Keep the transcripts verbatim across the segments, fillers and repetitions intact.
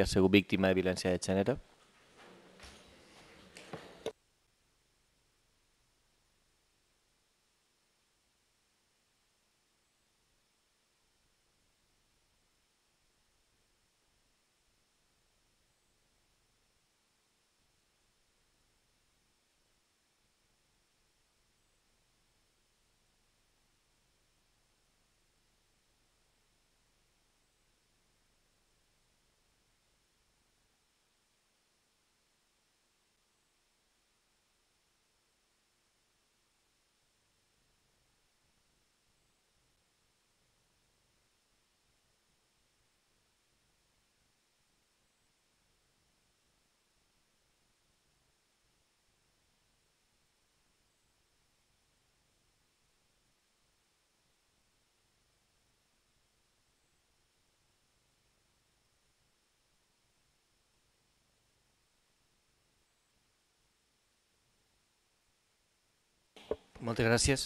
que ha sigut víctima de violència de gènere. Moltes gràcies.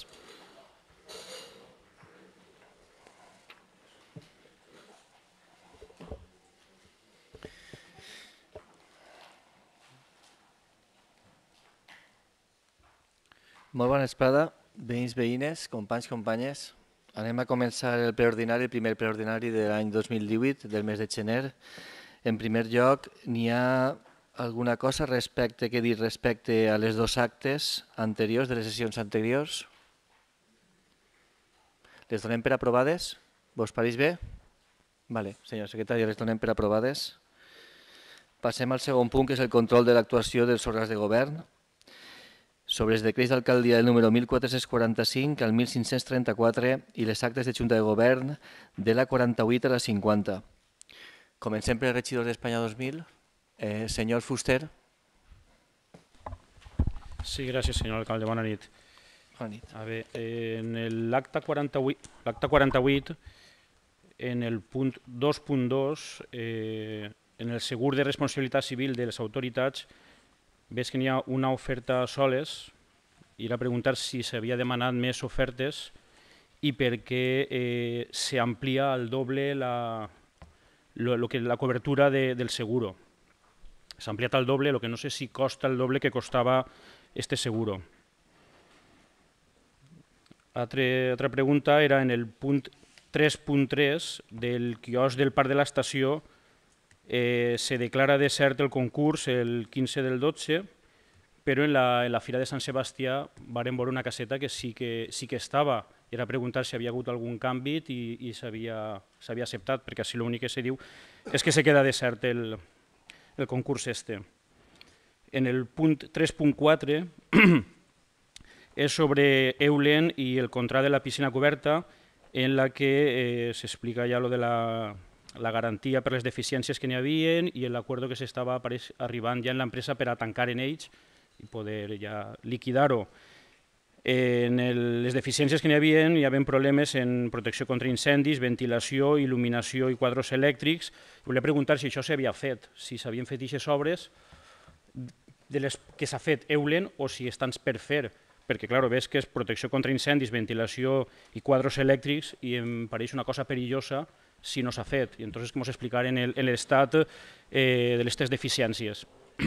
Molt bona vesprada, veïns, veïnes, companys, companyes. Anem a començar el preordinari, el primer preordinari de l'any dos mil divuit, del mes de gener. En primer lloc, n'hi ha alguna cosa respecte que dir respecte a les dos actes anteriors, de les sessions anteriors? Les donem per aprovades? Vos pareix bé? Vale, senyor secretari, les donem per aprovades. Passem al segon punt, que és el control de l'actuació dels òrgans de govern. Sobre els decrets d'alcaldia del número mil quatre-cents quaranta-cinc al mil cinc-cents trenta-quatre i les actes de Junta de Govern de la quaranta-vuit a la cinquanta. Comencem per regidors d'Espanya dos mil. Eh, senyor Fuster. Sí, gràcies, senyor alcalde. Bona nit. Bona nit. A veure, en l'acte quaranta-vuit, l'acte quaranta-vuit, en el punt dos punt dos, eh, en el segur de responsabilitat civil de les autoritats, veig que n'hi ha una oferta soles i era preguntar si s'havia demanat més ofertes i per què eh, s'amplia al doble la, lo, lo que, la cobertura de, del seguro. S'ha ampliat al doble, el que no sé si costa el doble que costava este seguro. Altra, altra pregunta era en el punt tres punt tres del quiosc del Parc de l'Estació. Eh, se declara desert el concurs el quinze del dotze, però en la, en la Fira de Sant Sebastià vàrem veure una caseta que sí que, sí que estava. Era preguntar si havia hagut algun canvi i, i s'havia acceptat, perquè així l'únic que se diu és que se queda desert el, el concurs este. En el punt tres punt quatre és sobre Eulen i el contracte de la piscina coberta, en la que eh, s'explica ja lo de la, la garantia per les deficiències que n'hi havia i l'acord que s'estava arribant ja en l'empresa per a tancar en ells i poder ja liquidar-ho. En el, les deficiències que n'hi havia, hi havia problemes en protecció contra incendis, ventilació, il·luminació i quadros elèctrics. Volia preguntar si això s'havia fet, si s'havien fet aquestes obres de les que s'ha fet Eulen o si estan per fer, perquè clar, ves que és protecció contra incendis, ventilació i quadros elèctrics i em pareix una cosa perillosa si no s'ha fet. I entonces que ens explicarem l'estat eh, de aquestes deficiències.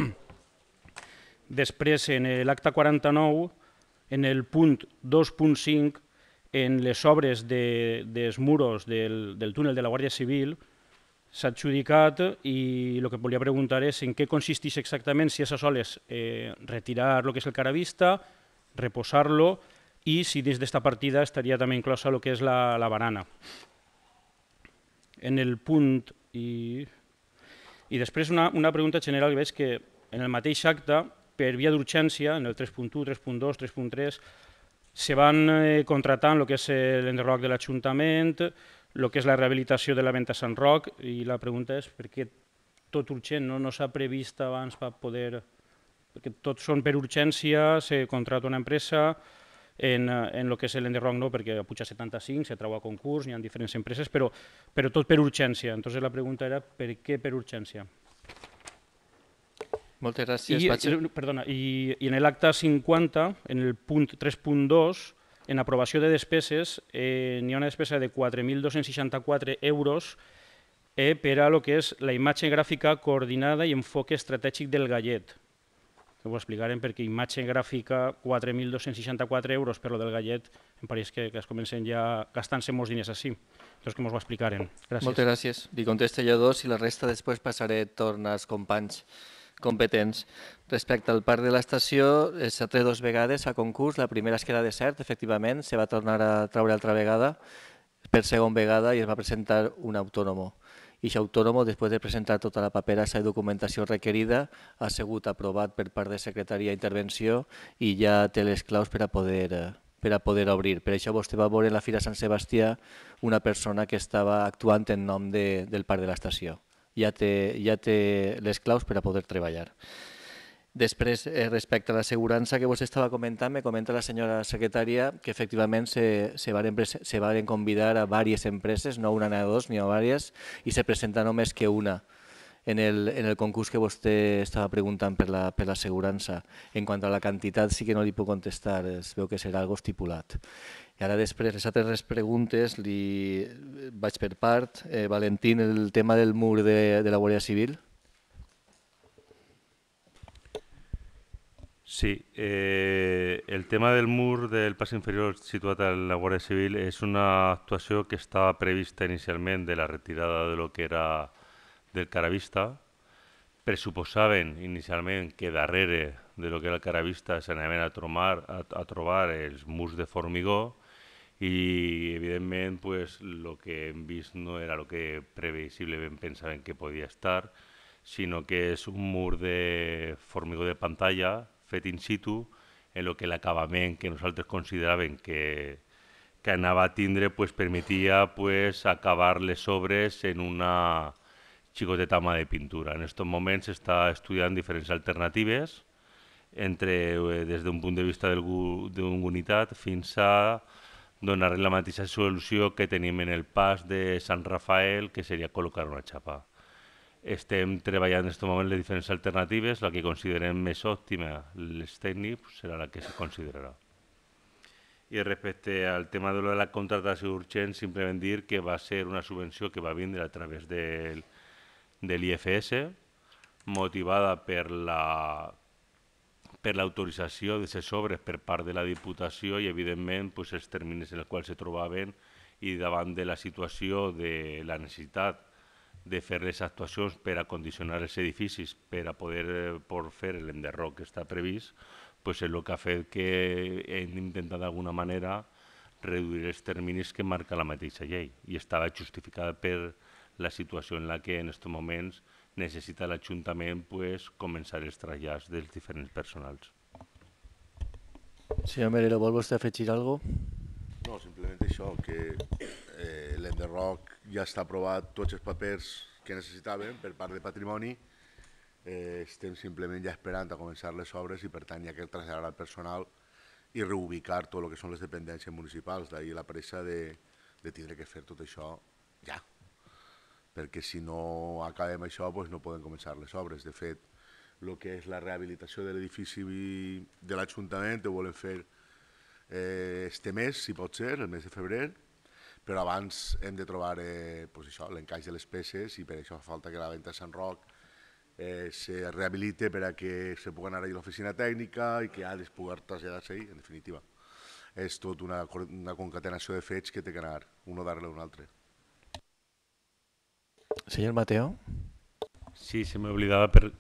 Després, en l'acte quaranta-nou, en el punt dos punt cinc, en les obres de, dels muros del, del túnel de la Guàrdia Civil, s'ha adjudicat i el que volia preguntar és en què consisteix exactament, si és a soles eh, retirar el que és el caravista, reposar-lo i si dins d'esta partida estaria també inclosa el que és la, la barana. En el punt... I, i després una, una pregunta general, veig que en el mateix acte, per via d'urgència, en el tres punt u, tres punt dos, tres punt tres, se van eh, contratant el que és l'enderroc de l'Ajuntament, el que és la rehabilitació de la venta Sant Roc, i la pregunta és per què tot urgent, no, no s'ha previst abans per poder... Perquè tots són per urgència, se contrata una empresa, en, en el que és l'enderroc no, perquè a Puig setanta-cinc se treu a concurs, hi ha diferents empreses, però, però tot per urgència. Entonces la pregunta era per què per urgència. Moltes gràcies. I, Vaig... perdona, i, i en l'acte cinquanta, en el punt tres punt dos, en aprovació de despeses, eh, n'hi ha una despesa de quatre mil dos-cents seixanta-quatre euros eh, per a lo que és la imatge gràfica coordinada i enfoque estratègic del gallet. Que ho explicarem perquè imatge gràfica quatre mil dos-cents seixanta-quatre euros per lo del gallet em pareix que, que es comencen ja gastant-se molts diners així. Doncs que ens ho explicarem. Gràcies. Moltes gràcies. Li contesto jo dos i la resta després passaré torn als companys competents. Respecte al parc de l'estació, s'ha tret dues vegades a concurs. La primera es queda desert, efectivament, se va tornar a treure altra vegada, per segona vegada, i es va presentar un autònomo. I aquest autònomo, després de presentar tota la paperassa i documentació requerida, ha sigut aprovat per part de Secretaria d'Intervenció i ja té les claus per a poder, per a poder obrir. Per això vostè va veure en la Fira Sant Sebastià una persona que estava actuant en nom de, del parc de l'estació. Ja té, ja té les claus per a poder treballar. Després, eh, respecte a l'assegurança que vostè estava comentant, me comenta la senyora secretària que efectivament se, se, varen, se varen convidar a diverses empreses, no una ni a dos ni a diverses, i se presenta només que una en el, en el concurs que vostè estava preguntant per la, per l'assegurança. En quant a la quantitat sí que no li puc contestar, es veu que serà algo estipulat. I ara després, les altres preguntes, li vaig per part. Eh, Valentín, el tema del mur de, de la Guàrdia Civil. Sí, eh, el tema del mur del pas inferior situat a la Guàrdia Civil és una actuació que estava prevista inicialment de la retirada de lo que era del Caravista. Pressuposaven inicialment que darrere de lo que era el Caravista s'anaven a, a, a trobar els murs de formigó i evidentment pues, lo que hem vist no era el que previsiblement pensaven que podia estar, sinó que és un mur de formigó de pantalla fet in situ, en el que l'acabament que nosaltres consideràvem que, que anava a tindre pues, permetia pues, acabar les obres en una xicoteta mà de pintura. En aquests moments s'està estudiant diferents alternatives, entre, eh, des d'un punt de vista d'una unitat fins a donar la mateixa solució que tenim en el pas de Sant Rafael, que seria col·locar una xapa. Estem treballant en aquest moment les diferents alternatives, la que considerem més òptima, les tècnics, serà la que se considerarà. I respecte al tema de la contractació urgent, simplement dir que va ser una subvenció que va vindre a través del, de l'I F S, motivada per la per l'autorització de les obres per part de la Diputació i, evidentment, pues, els terminis en els quals se trobaven i davant de la situació de la necessitat de fer les actuacions per a condicionar els edificis per a poder por fer l'enderroc que està previst, pues és el que ha fet que hem intentat d'alguna manera reduir els terminis que marca la mateixa llei i estava justificada per la situació en la que en aquests moments necessita l'Ajuntament pues, començar els trasllats dels diferents personals. Senyor Merero, vol vostè afegir alguna cosa? No, simplement això, que eh, l'enderroc ja està aprovat, tots els papers que necessitaven per part de Patrimoni, eh, estem simplement ja esperant a començar les obres i per tant ja que traslladar al personal i reubicar tot el que són les dependències municipals, d'ahir la pressa de, de tindre que fer tot això ja, perquè si no acabem això doncs no podem començar les obres. De fet, el que és la rehabilitació de l'edifici de l'Ajuntament ho volem fer Eh, este mes, si pot ser, el mes de febrer, però abans hem de trobar eh, pues això, l'encaix de les peces i per això fa falta que la venda de Sant Roc eh, se rehabilite per a que se pugui anar a l'oficina tècnica i que ha de poder traslladar-se ahí, en definitiva. És tot una, una concatenació de fets que té que anar un darrere d'un altre. Senyor Mateo? Sí, se me oblidava per...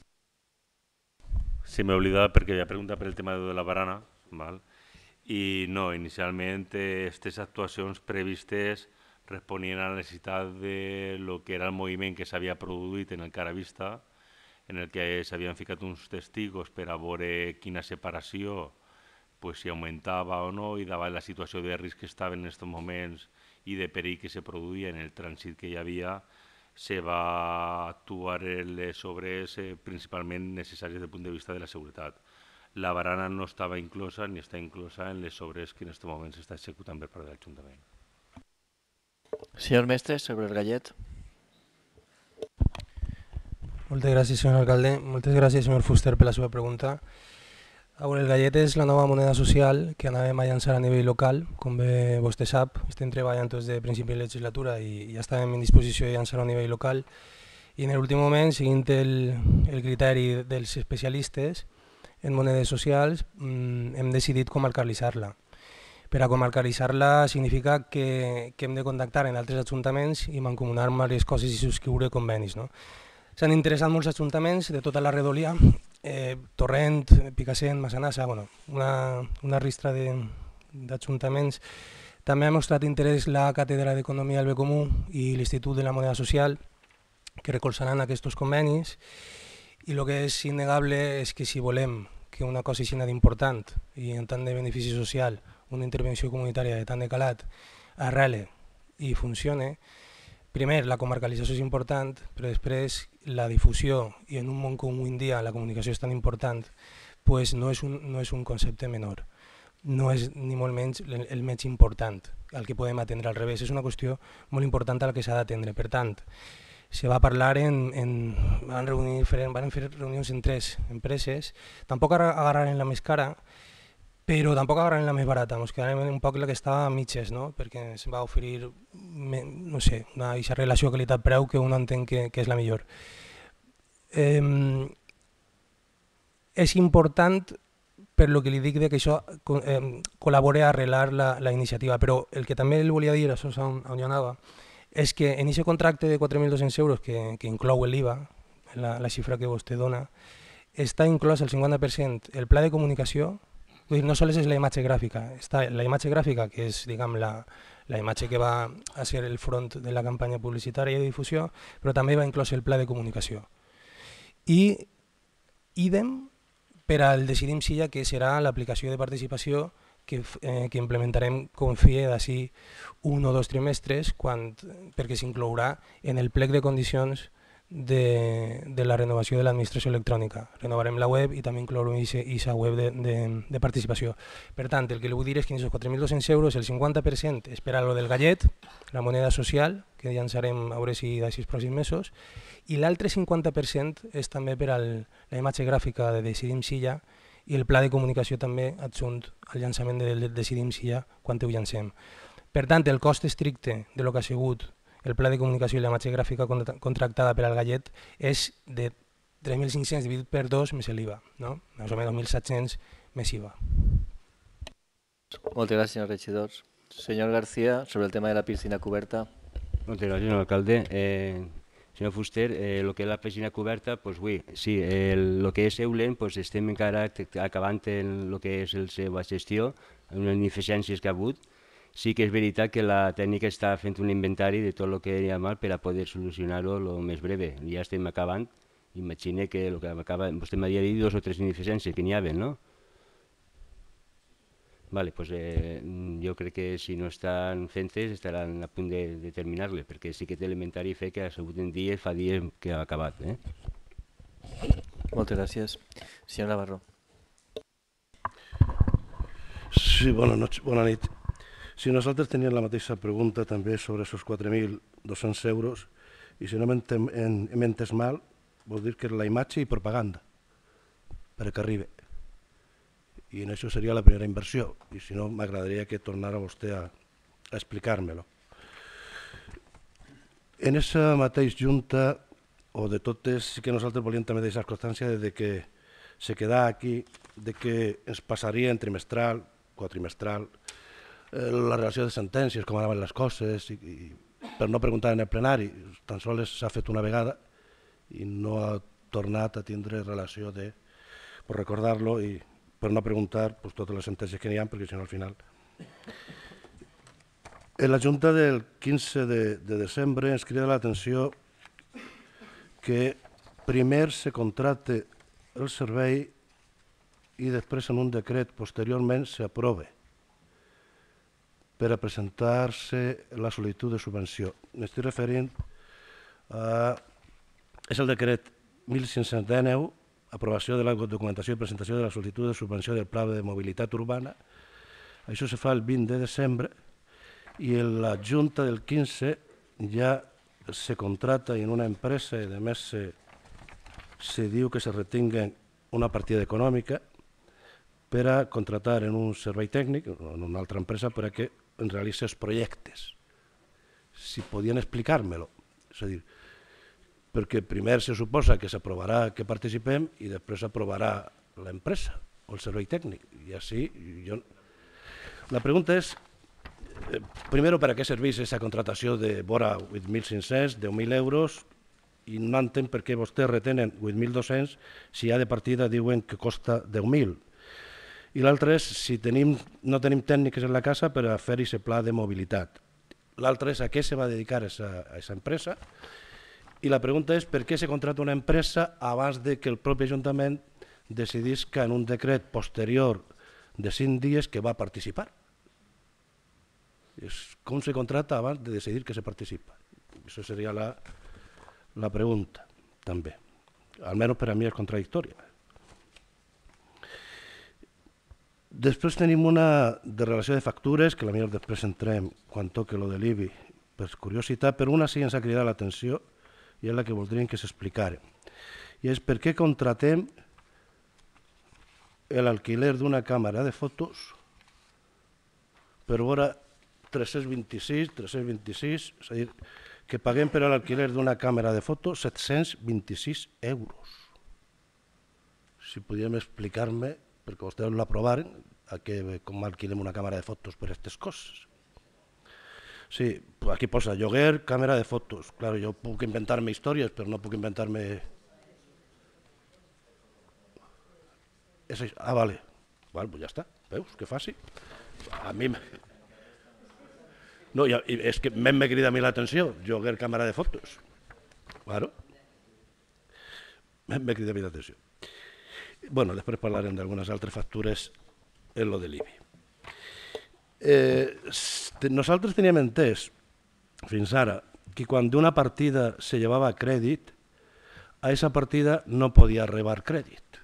Se me oblidava perquè havia preguntat per el tema de la barana, val? I no, inicialment aquestes actuacions previstes responien a la necessitat de lo que era el moviment que s'havia produït en el Caravista, en el que s'havien ficat uns testigos per a veure quina separació pues, si augmentava o no, i davant la situació de risc que estava en aquests moments i de perill que se produïa en el trànsit que hi havia, se va actuar en les obres eh, principalment necessàries des del punt de vista de la seguretat. La barana no estava inclosa ni està inclosa en les obres que en aquest moment s'està executant per part de l'Ajuntament. Senyor Mestre, sobre el gallet. Moltes gràcies, senyor alcalde. Moltes gràcies, senyor Fuster, per la seva pregunta. El gallet és la nova moneda social que anàvem a llançar a nivell local. Com bé vostè sap, estem treballant des de principi de legislatura i ja estàvem en disposició de llançar a nivell local. I en l'últim moment, seguint el, el criteri dels especialistes en monedes socials, hem decidit comarcalitzar-la. Per a comarcalitzar-la significa que, que hem de contactar en altres ajuntaments i mancomunar diverses coses i subscriure convenis. No? S'han interessat molts ajuntaments de tota la redolia, eh, Torrent, Picassent, Massanassa, bueno, una, una ristra d'ajuntaments. També ha mostrat interès la Càtedra d'Economia del Bé Comú i l'Institut de la Moneda Social, que recolzaran aquests convenis, i el que és innegable és que si volem que una cosa així d'important i en tant de benefici social, una intervenció comunitària de tant de calat, arrele i funcione, primer, la comarcalització és important, però després la difusió, i en un món com avui en dia la comunicació és tan important, pues no és un, no és un concepte menor. No és ni molt menys el, el menys important al que podem atendre, al revés. És una qüestió molt important a la que s'ha d'atendre. Per tant, se va parlar en... en van, reunir, van fer reunions en tres empreses, tampoc agarraren la més cara, però tampoc agarraren la més barata, ens quedarem un poc la que estava a mitges, no? Perquè se'n va oferir, no sé, una aquesta relació qualitat-preu que un entén que, que és la millor. Eh, és important per lo que li dic de que això eh, col·labora a arrelar la, la iniciativa, però el que també li volia dir, això és on, on jo anava, és que en aquest contracte de quatre mil dos-cents euros que, que inclou l'I V A, la, la xifra que vostè dona, està inclòs el cinquanta per cent el pla de comunicació. Vull dir, no sols és la imatge gràfica, està la imatge gràfica, que és diguem, la, la imatge que va a ser el front de la campanya publicitària i de difusió, però també va inclòs el pla de comunicació. I idem per al Decidim Silla, que serà l'aplicació de participació que, eh, que implementarem, confie, d'ací un o dos trimestres, quan, perquè s'inclourà en el plec de condicions De, de la renovació de l'administració electrònica. Renovarem la web i també inclourem aquesta web de, de, de participació. Per tant, el que li vull dir és que en aquests quatre mil dos-cents euros el cinquanta per cent és per a lo del gallet, la moneda social, que llançarem a veure si d'aquí els pròxims mesos, i l'altre cinquanta per cent és també per a la imatge gràfica de Decidim Silla i el pla de comunicació també adjunt al llançament de Decidim Silla quan ho llancem. Per tant, el cost estricte de lo que ha sigut el pla de comunicació i la imatge gràfica contractada per al gallet és de tres mil cinc-cents dividit per dos més l'I V A, no? Més o menys mil set-cents més I V A. Moltes gràcies, senyor regidor. Senyor García, sobre el tema de la piscina coberta. Moltes gràcies, senyor alcalde. Eh, senyor Fuster, eh, el que és la piscina coberta, pues, oui, sí, el, el que és Eulen, pues, estem encara acabant en el que és la seva gestió, amb les ineficiències que ha hagut. Sí que és veritat que la tècnica està fent un inventari de tot el que hi ha mal per a poder solucionar-ho el més breve. Ja estem acabant. Imagina que el que acaba, vostè m'havia dit dos o tres ineficiències que n'hi havia, no? Vale, pues, eh, jo crec que si no estan fentes estaran a punt de, de terminar-les, perquè sí que té elementari fer que ha sigut en dies, fa dies que ha acabat. Eh? Moltes gràcies. Senyor Navarro. Sí, bona, noche, bona nit. Si nosaltres teníem la mateixa pregunta també sobre aquests quatre mil dos-cents euros, i si no m'he entès mal, vol dir que és la imatge i propaganda, perquè arribi. I en això seria la primera inversió, i si no m'agradaria que tornara vostè a, a explicar-me-lo. En aquesta mateixa junta, o de totes, sí que nosaltres volíem també deixar constància de que se quedà aquí, de que ens passaria en trimestral, quatrimestral, la relació de sentències, com anaven les coses, i, i per no preguntar en el plenari, tan sols s'ha fet una vegada i no ha tornat a tindre relació de per recordar-lo i per no preguntar pues, totes les sentències que n'hi ha, perquè si no al final... En la Junta del quinze de, de desembre ens crida l'atenció que primer se contracte el servei i després en un decret posteriorment s'aprove per a presentar-se la sol·licitud de subvenció. M'estic referint a... És el decret mil cinc-cents dinou, aprovació de la documentació i presentació de la sol·licitud de subvenció del Pla de Mobilitat Urbana. Això se fa el vint de desembre i en la Junta del quinze ja se contrata en una empresa i a més se, se diu que se retinguen una partida econòmica per a contratar en un servei tècnic, en una altra empresa, per a que en realitzi els projectes. Si podien explicar-me-lo. És a dir, perquè primer se suposa que s'aprovarà que participem i després s'aprovarà l'empresa o el servei tècnic. I així, jo... La pregunta és, eh, primer, per a què serveix aquesta contratació de vora vuit mil cinc-cents, deu mil euros, i no entenc per què vostès retenen vuit mil dos-cents si ja de partida diuen que costa deu mil. I l'altre és si tenim, no tenim tècniques en la casa per a fer aquest pla de mobilitat. L'altre és a què se va dedicar a aquesta empresa. I la pregunta és per què se contrata una empresa abans de que el propi Ajuntament decidís que en un decret posterior de cinc dies que va participar. És com se contrata abans de decidir que se participa. Això seria la, la pregunta, també. Almenys per a mi és contradictòria. Després tenim una de relació de factures, que potser després entrem quan toque lo de l'I B I, per curiositat, però una sí ens ha cridat l'atenció i és la que voldríem que s'explicara. I és per què contratem l'alquiler d'una càmera de fotos per vora tres-cents vint-i-sis, tres-cents vint-i-sis, és a dir, que paguem per l'alquiler d'una càmera de fotos set-cents vint-i-sis euros. Si podíem explicar-me, perquè vostès l'aprovaren, a que, com alquilem una càmera de fotos per aquestes coses. Sí, aquí posa lloguer, càmera de fotos. Claro, jo puc inventar-me històries, però no puc inventar-me... Ah, vale. Bueno, pues ja està. Veus, que fàcil. A mi... No, és que m'hem me crida a mi l'atenció, lloguer, càmera de fotos. Claro. M'hem me crida a mi l'atenció. Bueno, després parlarem d'algunes altres factures en lo de l'I B I. Eh, nosaltres teníem entès, fins ara, que quan d'una partida se llevava crèdit, a aquesta partida no podia rebar crèdit.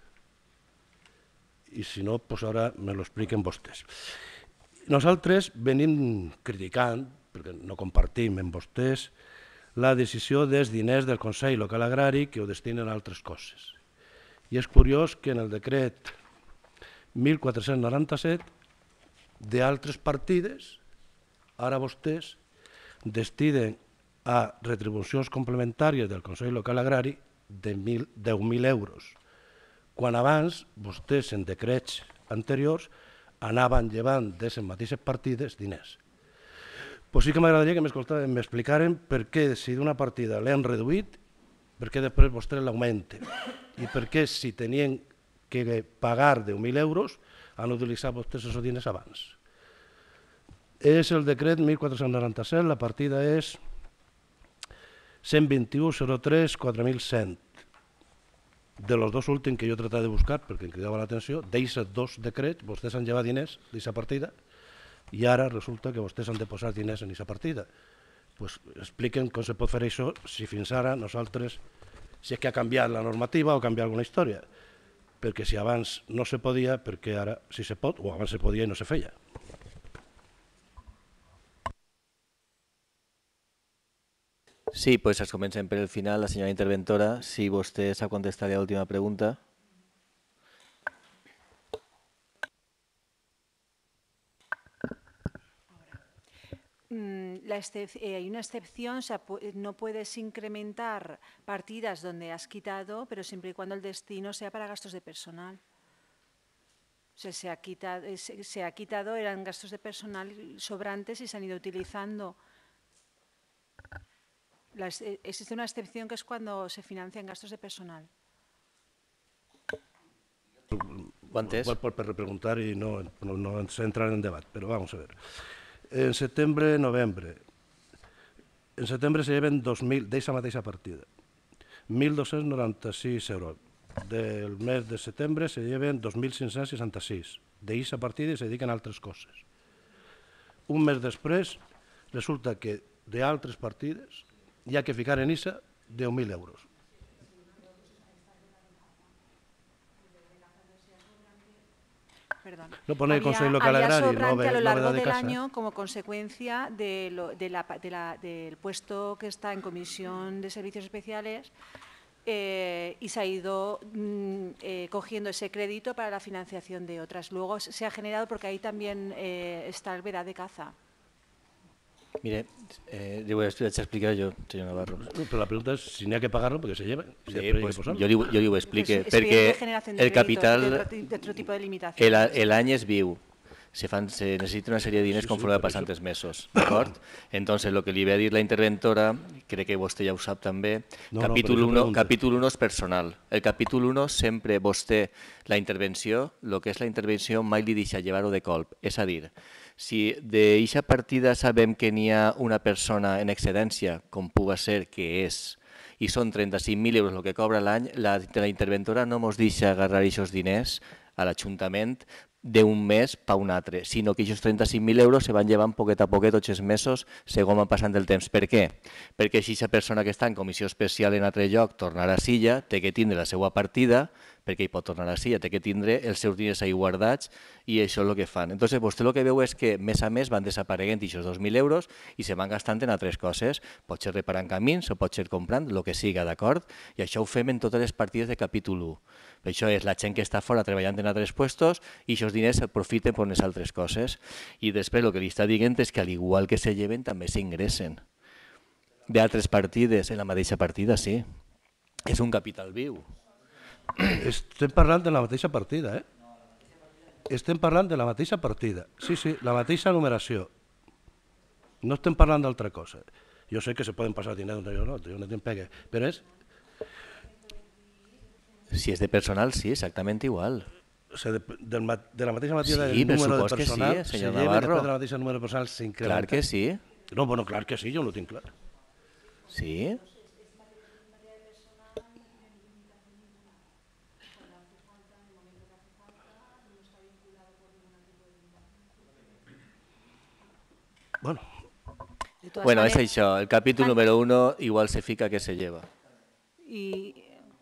I si no, doncs ara me lo expliquen vostès. Nosaltres venim criticant, perquè no compartim amb vostès, la decisió dels diners del Consell Local Agrari que ho destinen a altres coses. I és curiós que en el decret mil quatre-cents noranta-set d'altres partides, ara vostès destinen a retribucions complementàries del Consell Local Agrari de deu mil euros, quan abans vostès en decrets anteriors anaven llevant d'aquestes mateixes partides diners. Pues sí que m'agradaria que m'explicaren per què si d'una partida l'hem reduït, per què després vostès l'augmenten i per què si tenien que pagar deu mil euros han utilitzat vostès aquests diners abans. És el decret mil quatre-cents noranta-set, la partida és cent vint-i-u zero tres quatre mil cent. De los dos últims que jo he tratat de buscar, perquè em cridava l'atenció, d'aquests dos decrets, vostès han llevat diners d'aquesta partida i ara resulta que vostès han de posar diners en aquesta partida. Pues expliquen com se pot fer això si fins ara nosaltres, si és que ha canviat la normativa o ha canviat alguna història. Perquè si abans no se podia, perquè ara sí se pot, o abans se podia i no se feia. Sí, pues comencem per el final. La senyora interventora, si vostè sap contestar a l'última pregunta. La eh, hay una excepción, o sea, no puedes incrementar partidas donde has quitado, pero siempre y cuando el destino sea para gastos de personal. O sea, se ha quitado, se, se ha quitado eran gastos de personal sobrantes y se han ido utilizando. La, existe una excepción que es cuando se financian gastos de personal. Igual por repreguntar y no, no, no entrar en debate, pero vamos a ver. En setembre, novembre. En setembre se lleven dos mil d'eixa mateixa partida. mil dos-cents noranta-sis euros. Del mes de setembre se lleven dos mil cinc-cents seixanta-sis. D'eixa partida se dediquen a altres coses. Un mes després resulta que d'altres partides hi ha que ficar en eixa deu mil euros. Perdón. No pone el Consejo Local Agrario, Agrario, sobrante no ve, a lo no largo ve de del casa. año como consecuencia de lo, de la, de la, del puesto que está en Comisión de Servicios Especiales, eh, y se ha ido mm, eh, cogiendo ese crédito para la financiación de otras. Luego se ha generado, porque ahí también eh, está el Verá de caza. Mire, eh, le voy a explicar yo, señor Navarro. Pero la pregunta es si no hay que pagarlo porque se lleva. Si Sí, pues, jo li, jo li ho explique, Pues perquè generación de el capital, de, de otro tipo de el, limitaciones. el any és viu, se, fan, se necessita una sèrie de diners Sí, sí, conforme per passen això. tres mesos, d'acord? Entonces, lo que li ve a dir la interventora, crec que vostè ja ho sap també, No, no, capítol per això uno, pregunto. capítol uno és personal. El capítol uno sempre vostè, la intervenció, el que és la intervenció mai li deixa llevar-ho de colp, és a dir, si d'eixa partida sabem que n'hi ha una persona en excedència, com puga ser que és, i són trenta-cinc mil euros el que cobra l'any, la, la interventora no ens deixa agarrar aquests diners a l'Ajuntament d'un mes per un altre, sinó que aquests trenta-cinc mil euros se van llevant poquet a poquet tots els mesos segons van passant el temps. Per què? Perquè si aquesta persona que està en comissió especial en altre lloc tornarà a Silla, té que tindre la seva partida, perquè hi pot tornar a Silla, té que tindre els seus diners ahí guardats i això és el que fan. Entonces, vostè el que veu és que mes a mes van desapareguent aquests dos mil euros i se van gastant en altres coses, pot ser reparant camins o pot ser comprant, el que siga, d'acord? I això ho fem en totes les partides de capítol u. Això és la gent que està fora treballant en altres puestos i aquests diners s'aprofiten per unes altres coses. I després el que li està dient és que al igual que se lleven també s'ingressen d'altres partides en la mateixa partida, sí. És un capital viu. Estem parlant de la mateixa partida, eh? Estem parlant de la mateixa partida. Sí, sí, la mateixa numeració. No estem parlant d'altra cosa. Jo sé que se poden passar diners d'on jo no, jo no te'n pegue, però és... Si és de personal, sí, exactament igual. O sigui, de, del, ma- de la mateixa partida Sí, del per número de supost que sí, personal, senyor se lleva Navarro. després de la mateixa número de personal s'incrementa. Clar que sí. No, bueno, clar que sí, jo no ho tinc clar. Sí. Bueno, De todas Bueno, és maneras, això. El capítol An- número uno igual se fica que se lleva. y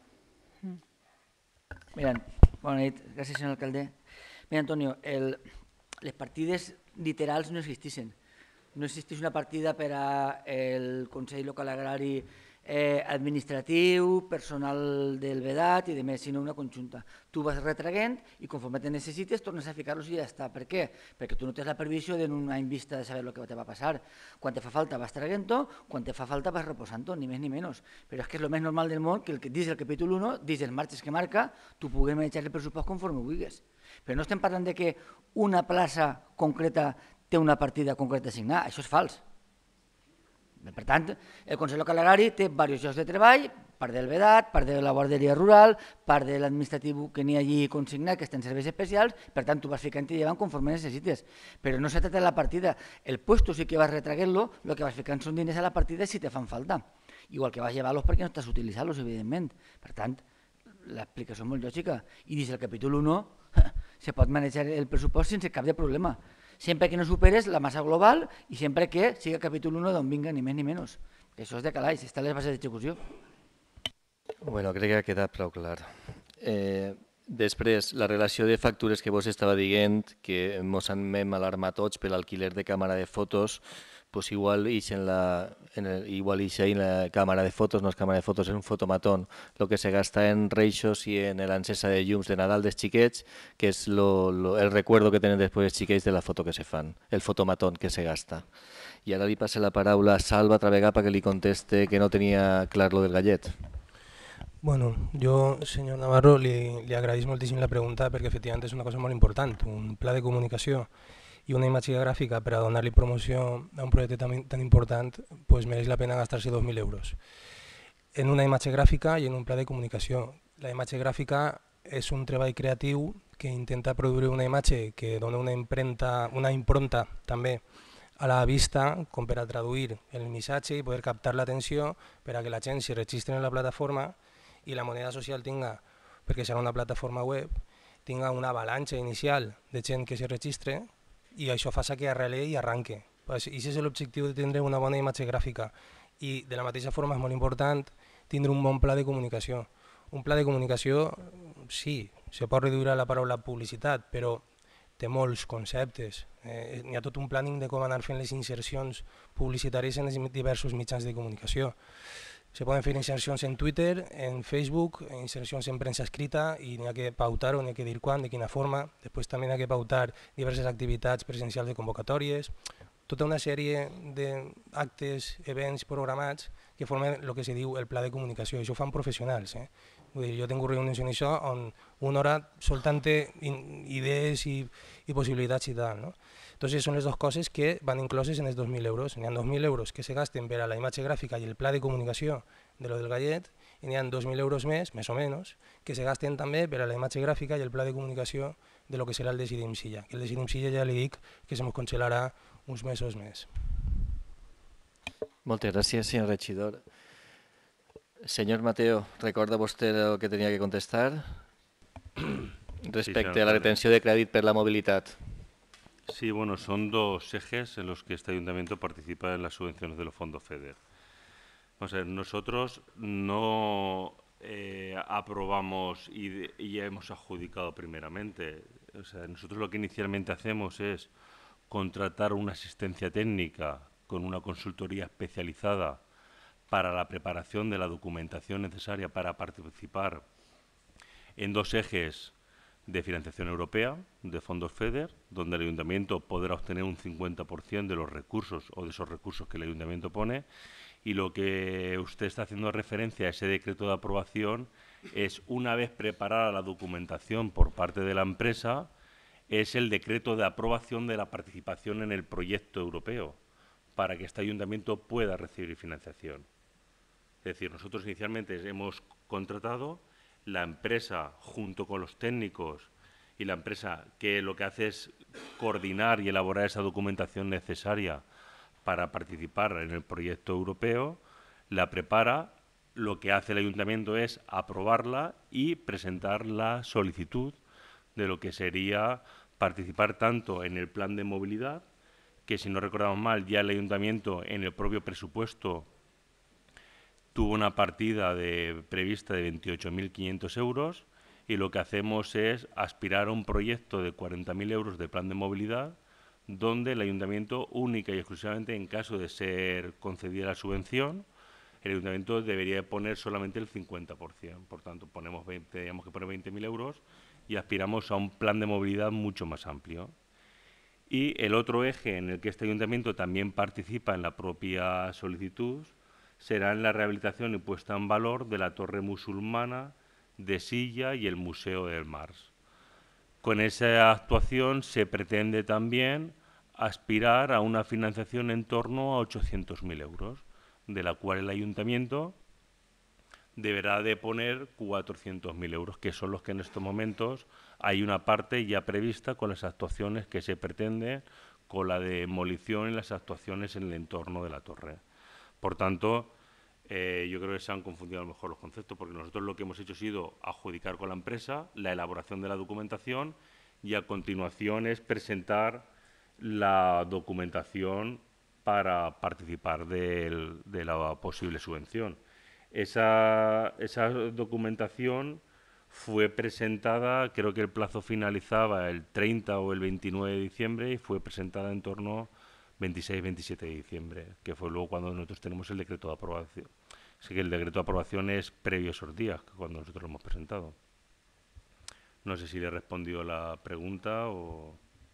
Mira, bona nit, gràcies senyor alcalde. Mira, Antonio, el, les partides literals no existeixen. No existeix una partida per al Consell Local Agrari eh, administratiu, personal del vedat i demés, sinó una conjunta. Tu vas retraguent i conforme te necessites tornes a ficar-los i ja està. Per què? Perquè tu no tens la previsió d'un any vista de saber el que te va passar. Quan te fa falta vas traguent-ho, quan te fa falta vas reposant-ho, ni més ni menys. Però és que és el més normal del món que el que dins del capítol u, dins els marges que marca, tu puguem manejar el pressupost conforme vulguis. Però no estem parlant de que una plaça concreta té una partida concreta assignada, això és fals. Per tant, el Consell Local Agrari té diversos llocs de treball, part del vedat, part de la guarderia rural, part de l'administratiu que n'hi ha allí consignat, que està en serveis especials, per tant, tu vas ficant i llevant conforme necessites. Però no se trata de la partida. El puesto sí que vas retraguent-lo, el que vas ficant són diners a la partida si te fan falta. Igual que vas llevar-los perquè no estàs utilitzant-los, evidentment. Per tant, l'explicació és molt lògica. I dins del capítol u se pot manejar el pressupost sense cap de problema. Sempre que no superes la massa global i sempre que siga capítol u d'on vinga ni més ni menys. Això és de calaix, està a les bases d'execució. Bueno, crec que ha quedat prou clar. Eh, després, la relació de factures que vos estava dient, que ens hem alarmat tots per l'alquiler de càmera de fotos, pues igual ix en la, en el, igual ix en la càmera de fotos, no és càmera de fotos, és un fotomatón, el que se gasta en reixos i en l'encesa de llums de Nadal dels xiquets, que és lo, lo, el recuerdo que tenen després els xiquets de la foto que se fan, el fotomatón que se gasta. I ara li passe la paraula a Salva Travegà perquè li conteste que no tenia clar lo del gallet. Bueno, jo, senyor Navarro, li, li agraïs moltíssim la pregunta perquè efectivament és una cosa molt important, un pla de comunicació i una imatge gràfica per a donar-li promoció a un projecte tan, tan important, pues mereix la pena gastar-se dos mil euros. En una imatge gràfica i en un pla de comunicació. La imatge gràfica és un treball creatiu que intenta produir una imatge que dona una impremta, una impronta també a la vista com per a traduir el missatge i poder captar l'atenció per a que la gent s'hi registri en la plataforma i la moneda social tinga, perquè serà una plataforma web, tinga una avalanxa inicial de gent que s'hi registre i això fa que arrele i arranque. I aquest és l'objectiu de tindre una bona imatge gràfica. I de la mateixa forma és molt important tindre un bon pla de comunicació. Un pla de comunicació, sí, se pot reduir a la paraula publicitat, però té molts conceptes. Eh, N'hi ha tot un planning de com anar fent les insercions publicitàries en els diversos mitjans de comunicació. Se poden fer insercions en Twitter, en Facebook, insercions en premsa escrita i n'hi ha que pautar-ho, n'hi ha que dir quan, de quina forma. Després també n'hi ha que pautar diverses activitats presencials de convocatòries, tota una sèrie d'actes, events programats que formen el que se diu el pla de comunicació. Això ho fan professionals. Eh? Vull dir, jo tinc reunions en això on una hora soltant idees i, i possibilitats i tal. No? Entonces són les dues coses que van incloses en els dos mil euros. N'hi ha dos mil euros que se gasten per a la imatge gràfica i el pla de comunicació de lo del gallet i n'hi ha dos mil euros més, més o menys, que se gasten també per a la imatge gràfica i el pla de comunicació de lo que serà el Decidim Silla. El Decidim Silla ja li dic que se mos congelarà uns mesos més. Moltes gràcies, senyor regidor. Senyor Mateo, recorda vostè el que tenia que contestar respecte sí, a la retenció de crèdit per la mobilitat. Sí, bueno, son dos ejes en los que este ayuntamiento participa en las subvenciones de los fondos FEDER. Vamos a ver, nosotros no eh, aprobamos y, y hemos adjudicado primeramente. O sea, nosotros lo que inicialmente hacemos es contratar una asistencia técnica con una consultoría especializada para la preparación de la documentación necesaria para participar en dos ejes de financiación europea, de fondos FEDER, donde el ayuntamiento podrá obtener un cincuenta por ciento de los recursos o de esos recursos que el ayuntamiento pone, y lo que usted está haciendo referencia a ese decreto de aprobación es, una vez preparada la documentación por parte de la empresa, es el decreto de aprobación de la participación en el proyecto europeo, para que este ayuntamiento pueda recibir financiación. Es decir, nosotros inicialmente hemos contratado, la empresa junto con los técnicos y la empresa que lo que hace es coordinar y elaborar esa documentación necesaria para participar en el proyecto europeo, la prepara, lo que hace el ayuntamiento es aprobarla y presentar la solicitud de lo que sería participar tanto en el plan de movilidad, que si no recordamos mal, ya el ayuntamiento en el propio presupuesto tuvo una partida de, prevista de veintiocho mil quinientos euros, y lo que hacemos es aspirar a un proyecto de cuarenta mil euros de plan de movilidad, donde el ayuntamiento, única y exclusivamente en caso de ser concedida la subvención, el ayuntamiento debería poner solamente el cincuenta por ciento. Por tanto, ponemos veinte, tendríamos que poner veinte mil euros y aspiramos a un plan de movilidad mucho más amplio. Y el otro eje en el que este ayuntamiento también participa en la propia solicitud será en la rehabilitación y puesta en valor de la Torre Musulmana, de Silla y el Museo del Mars. Con esa actuación se pretende también aspirar a una financiación en torno a ochocientos mil euros, de la cual el ayuntamiento deberá de poner cuatrocientos mil euros, que son los que en estos momentos hay una parte ya prevista con las actuaciones que se pretenden, con la demolición y las actuaciones en el entorno de la torre. Por tanto, eh, yo creo que se han confundido a lo mejor los conceptos, porque nosotros lo que hemos hecho ha sido adjudicar con la empresa la elaboración de la documentación y a continuación es presentar la documentación para participar del, de la posible subvención. Esa, esa documentación fue presentada, creo que el plazo finalizaba el treinta o el veintinueve de diciembre y fue presentada en torno veintiséis veintisiete de diciembre, que fue luego cuando nosotros tenemos el decreto de aprobación. Así que el decreto de aprobación es previo a esos días, cuando nosotros lo hemos presentado. No sé si le he respondido la pregunta o...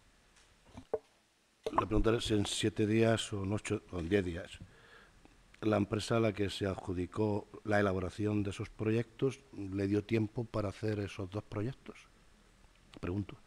La pregunta es si en siete días o en ocho o en diez días. La empresa a la que se adjudicó la elaboración de esos proyectos le dio tiempo para hacer esos dos proyectos. Pregunto.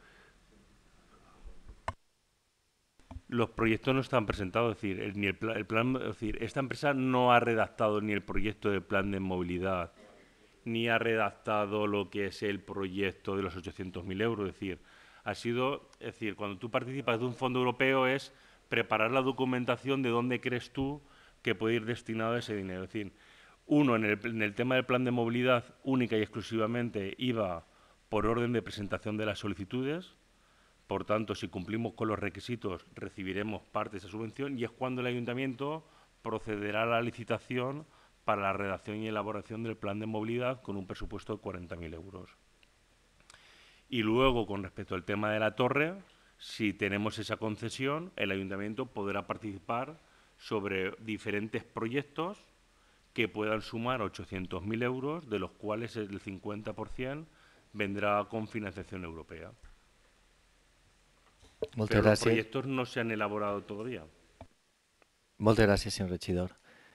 Los proyectos no están presentados, es decir, el, ni el, plan, el plan, es decir, esta empresa no ha redactado ni el proyecto de plan de movilidad, ni ha redactado lo que es el proyecto de los ochocientos mil euros, es decir, ha sido, es decir, cuando tú participas de un fondo europeo es preparar la documentación de dónde crees tú que puede ir destinado ese dinero. Es decir, uno, en el, en el tema del plan de movilidad, única y exclusivamente iba por orden de presentación de las solicitudes. Por tanto, si cumplimos con los requisitos, recibiremos parte de esa subvención y es cuando el ayuntamiento procederá a la licitación para la redacción y elaboración del plan de movilidad con un presupuesto de cuarenta mil euros. Y luego, con respecto al tema de la torre, si tenemos esa concesión, el ayuntamiento podrá participar sobre diferentes proyectos que puedan sumar ochocientos mil euros, de los cuales el cincuenta por ciento vendrá con financiación europea. Moltes Pero los gràcies. proyectos no se han elaborado todavía. Moltes gràcies, senyor regidor.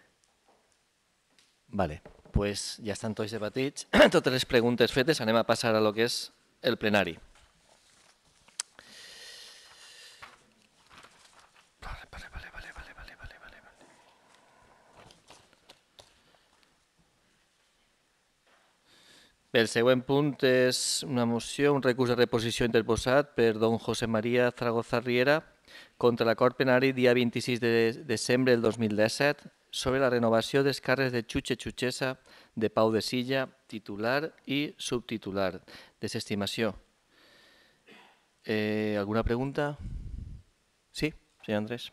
Vale, pues ja estan tots debatits. Totes les preguntes fetes, anem a passar a lo que és el plenari. Vale, vale, vale, vale, vale, vale, vale, vale. Bé, el següent punt és una moció, un recurs de reposició interposat per don José María Zaragoza Riera contra l'acord plenari dia vint-i-sis de desembre del dos mil disset sobre la renovació dels càrrecs de Xuche Xuchesa de Pau de Silla, titular i subtitular. Desestimació. Eh, ¿Alguna pregunta? Sí, senyor Andrés.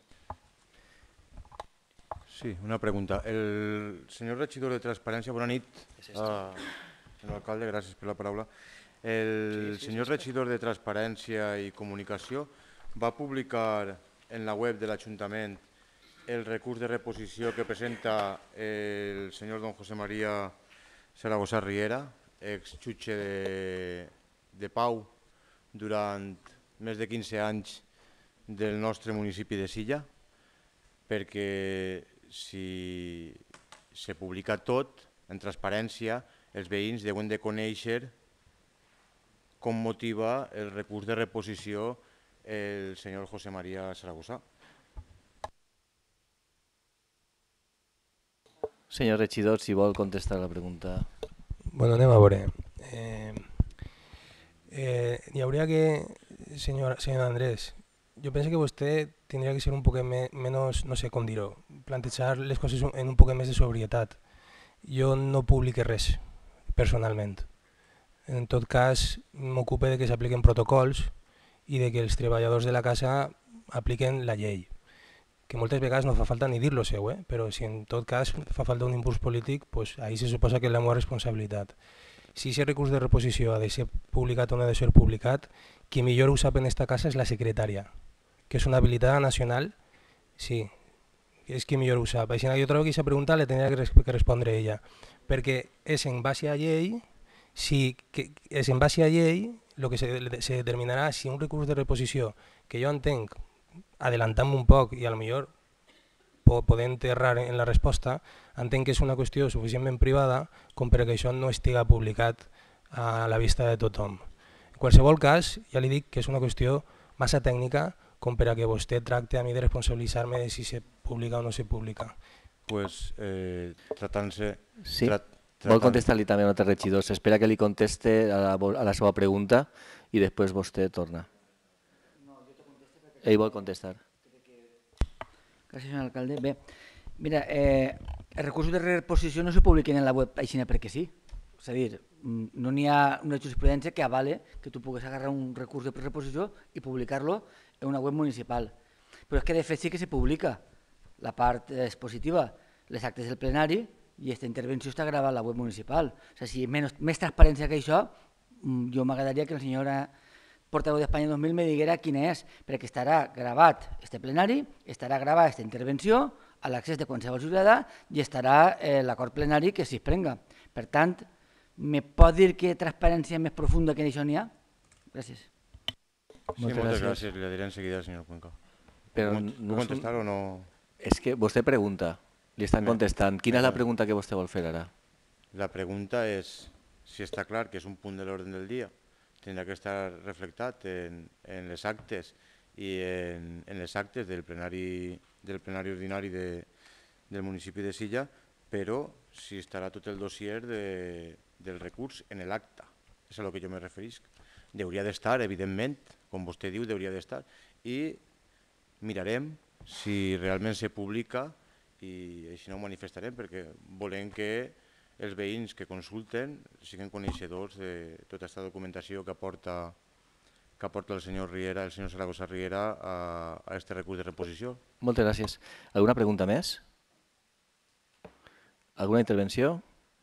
Sí, una pregunta. El señor regidor de Transparència, bona nit. Ah, senyor alcalde, gràcies per la paraula. El senyor regidor de Transparència i Comunicació va publicar en la web de l'Ajuntament el recurs de reposició que presenta el senyor don José María Zaragoza Riera, ex jutge de, de Pau durant més de quinze anys del nostre municipi de Silla, perquè si se publica tot en transparència, els veïns deuen de conèixer com motiva el recurs de reposició el senyor José María Zaragoza. Senyor regidor, si vol contestar la pregunta. Bueno, anem a veure. Eh, eh, hi hauria que, senyor, senyor Andrés, jo penso que vostè tindria que ser un poc me, menys, no sé com dir-ho, plantejar les coses en un poc més de sobrietat. Jo no publique res, personalment. En tot cas, m'ocupe de que s'apliquen protocols i de que els treballadors de la casa apliquen la llei. Que moltes vegades no fa falta ni dir-lo seu, eh? Però si en tot cas fa falta un impuls polític, pues ahí se suposa que és la meva responsabilitat. Si aquest recurs de reposició ha de ser publicat o no ha de ser publicat, qui millor ho sap en esta casa és la secretària, que és una habilitada nacional, sí, és qui millor ho sap. Així que jo trobo que aquesta pregunta la tenia que, res que respondre ella, perquè és en base a llei, si que és en base a llei el que se, se determinarà si un recurs de reposició, que jo entenc, adelantant-me un poc i a lo millor podent errar en la resposta, entenc que és una qüestió suficientment privada com perquè això no estiga publicat a la vista de tothom. En qualsevol cas, ja li dic que és una qüestió massa tècnica com per a que vostè tracte a mi de responsabilitzar-me de si se publica o no se publica. Pues, eh, tratant-se... Sí? Tra Vol contestar-li també a un altre regidor. S'espera que li conteste a la, a la seva pregunta i després vostè torna. Ell vol contestar. Gràcies, senyor alcalde. Bé, mira, eh, els recursos de reposició no se publiquen en la web així perquè sí. És a dir, no n'hi ha una jurisprudència que avale que tu pugues agarrar un recurs de reposició i publicar-lo en una web municipal. Però és que de fet sí que se publica la part expositiva, les actes del plenari, i aquesta intervenció està gravada a la web municipal. O sigui, si menys, més transparència que això, jo m'agradaria que la senyora portaveu d'Espanya dos mil me diguera quina és, perquè estarà gravat este plenari, estarà gravada aquesta intervenció a l'accés de qualsevol ciutadà i estarà eh, l'acord plenari que s'hi prenga. Per tant, me pot dir que transparència més profunda que això n'hi ha? Gràcies. Sí, moltes, moltes gràcies. Li diré enseguida, senyor Cuenca. Però ¿Puc no contestar o no? És que vostè pregunta, li estan contestant. Quina és la pregunta que vostè vol fer ara? La pregunta és si està clar que és un punt de l'ordre del dia. Tindrà que estar reflectat en, en les actes i en, en les actes del plenari, del plenari ordinari de, del municipi de Silla, però si estarà tot el dossier de, del recurs en l'acta. És a lo que jo me referisc. Hauria d'estar, evidentment, com vostè diu, hauria d'estar. I mirarem si realment se publica i així no ho manifestarem, perquè volem que els veïns que consulten siguin coneixedors de tota aquesta documentació que aporta, que aporta el senyor Riera, el senyor Zaragoza Riera a, a este recurs de reposició. Moltes gràcies. Alguna pregunta més? Alguna intervenció?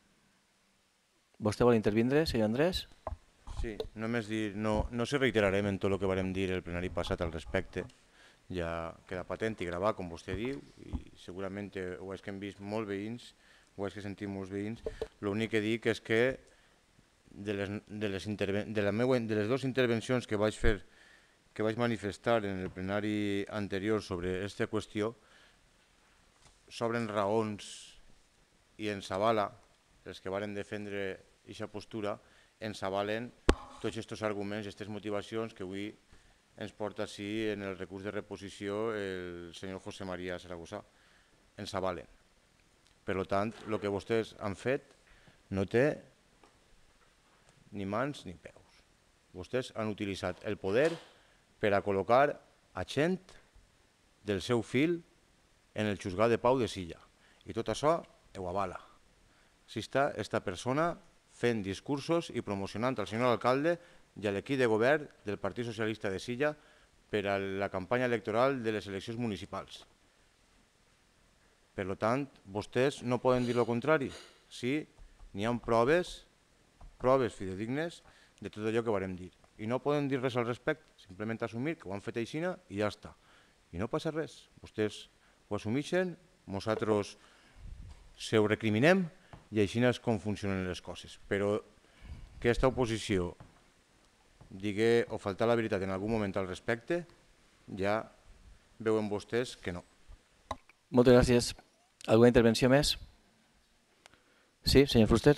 Vostè vol intervindre, senyor Andrés? Sí, només dir, no, no se reiterarem en tot el que vam dir el plenari passat al respecte. Ja queda patent i gravat, com vostè diu, i segurament ho és que hem vist molts veïns o és que sentim molts veïns, l'únic que dic és que de les, de les, de la meua, de les dues intervencions que vaig fer, que vaig manifestar en el plenari anterior sobre aquesta qüestió, s'obren raons i ens avala, els que varen defendre aquesta postura, ens avalen tots aquests arguments i aquestes motivacions que avui ens porta així en el recurs de reposició el senyor José María Zaragoza. Ens avalen. Per tant, el que vostès han fet no té ni mans ni peus. Vostès han utilitzat el poder per a col·locar a gent del seu fil en el juzgat de pau de Silla. I tot això ho avala. Si està aquesta persona fent discursos i promocionant al senyor alcalde i a l'equip de govern del Partit Socialista de Silla per a la campanya electoral de les eleccions municipals. Per tant, vostès no poden dir el contrari. Sí, n'hi ha proves, proves fidedignes de tot allò que varem dir. I no poden dir res al respecte, simplement assumir que ho han fet així i ja està. I no passa res. Vostès ho assumeixen, nosaltres se ho recriminem i així és com funcionen les coses. Però que aquesta oposició digui o faltar la veritat en algun moment al respecte, ja veuen vostès que no. Moltes gràcies. Alguna intervenció més? Sí, senyor Fuster.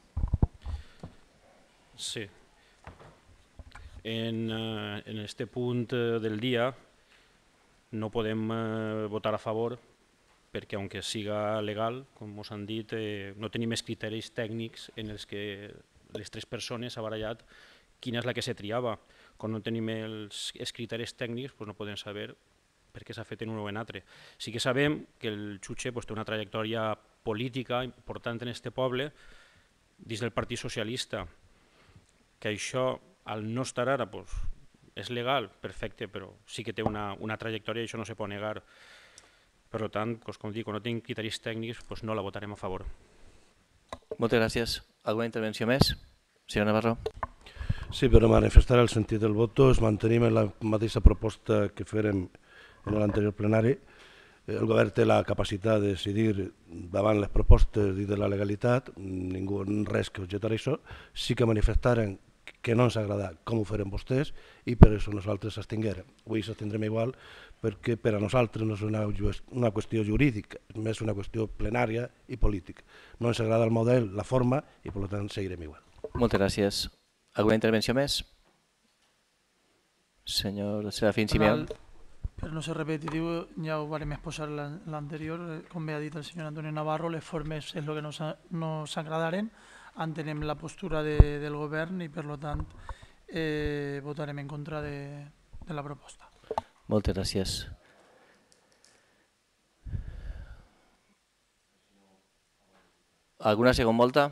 Sí. En, eh, en este punt eh, del dia no podem eh, votar a favor perquè, aunque siga legal, com us han dit, eh, no tenim més criteris tècnics en els que les tres persones ha barallat quina és la que se triava. Quan no tenim els, els criteris tècnics, doncs no podem saber per què s'ha fet en un o en altre. Sí que sabem que el Xuche doncs, té una trajectòria política important en aquest poble dins del Partit Socialista, que això, al no estar ara, doncs, és legal, perfecte, però sí que té una, una trajectòria i això no se pot negar. Per tant, doncs, com dic, quan no tenim criteris tècnics, doncs no la votarem a favor. Moltes gràcies. Alguna intervenció més? Senyor Navarro. Sí, per a manifestar el sentit del vot, es mantenim en la mateixa proposta que fèrem en l'anterior plenari. El govern té la capacitat de decidir davant les propostes i de la legalitat, ningú res que objectar això, sí que manifestaren que no ens agrada com ho farem vostès i per això nosaltres s'abstinguérem. Avui s'abstindrem igual perquè per a nosaltres no és una, una qüestió jurídica, és més una qüestió plenària i política. No ens agrada el model, la forma i per tant seguirem igual. Moltes gràcies. Alguna intervenció més? Senyor Serafín Simeón. Per no ser repetitiu, ja ho vam exposar l'anterior, com bé ha dit el senyor Antonio Navarro, les formes és el que no s'agradaren, entenem la postura de, del govern i per tant eh, votarem en contra de, de la proposta. Moltes gràcies. Alguna segona volta?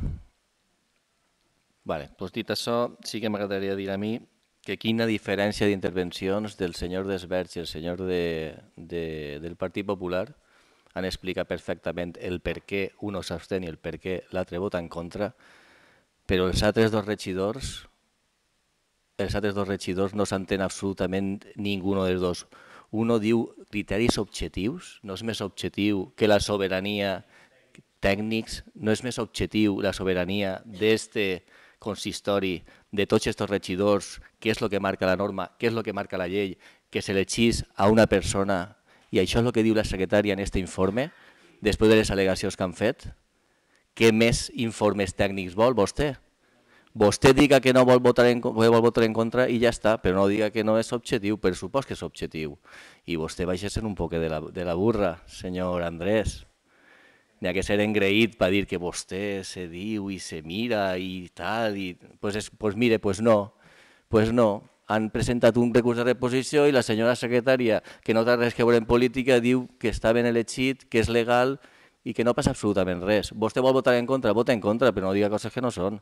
Vale, doncs dit això, sí que m'agradaria dir a mi que quina diferència d'intervencions del senyor Desverts i el senyor de, de, del Partit Popular han explicat perfectament el per què un s'abstén i el per què l'altre vota en contra, però els altres dos regidors, els altres dos regidors no s'entén absolutament ningú dels dos. Uno diu criteris objectius, no és més objectiu que la sobirania tècnics, no és més objectiu la sobirania d'este consistori, de tots aquests regidors, què és el que marca la norma, què és el que marca la llei, que s'elegís a una persona, i això és el que diu la secretària en aquest informe, després de les al·legacions que han fet. Què més informes tècnics vol vostè? Vostè diga que no vol votar en, vol votar en contra i ja està, però no diga que no és objectiu, per supòs que és objectiu. I vostè baixa ser un poc de la, de la burra, senyor Andrés. N'hi ha que ser engreït per dir que vostè se diu i se mira i tal, i pues, es, pues mire, pues no, pues no. Han presentat un recurs de reposició i la senyora secretària, que no té res que veure en política, diu que està ben elegit, que és legal i que no passa absolutament res. Vostè vol votar en contra? Vota en contra, però no diga coses que no són.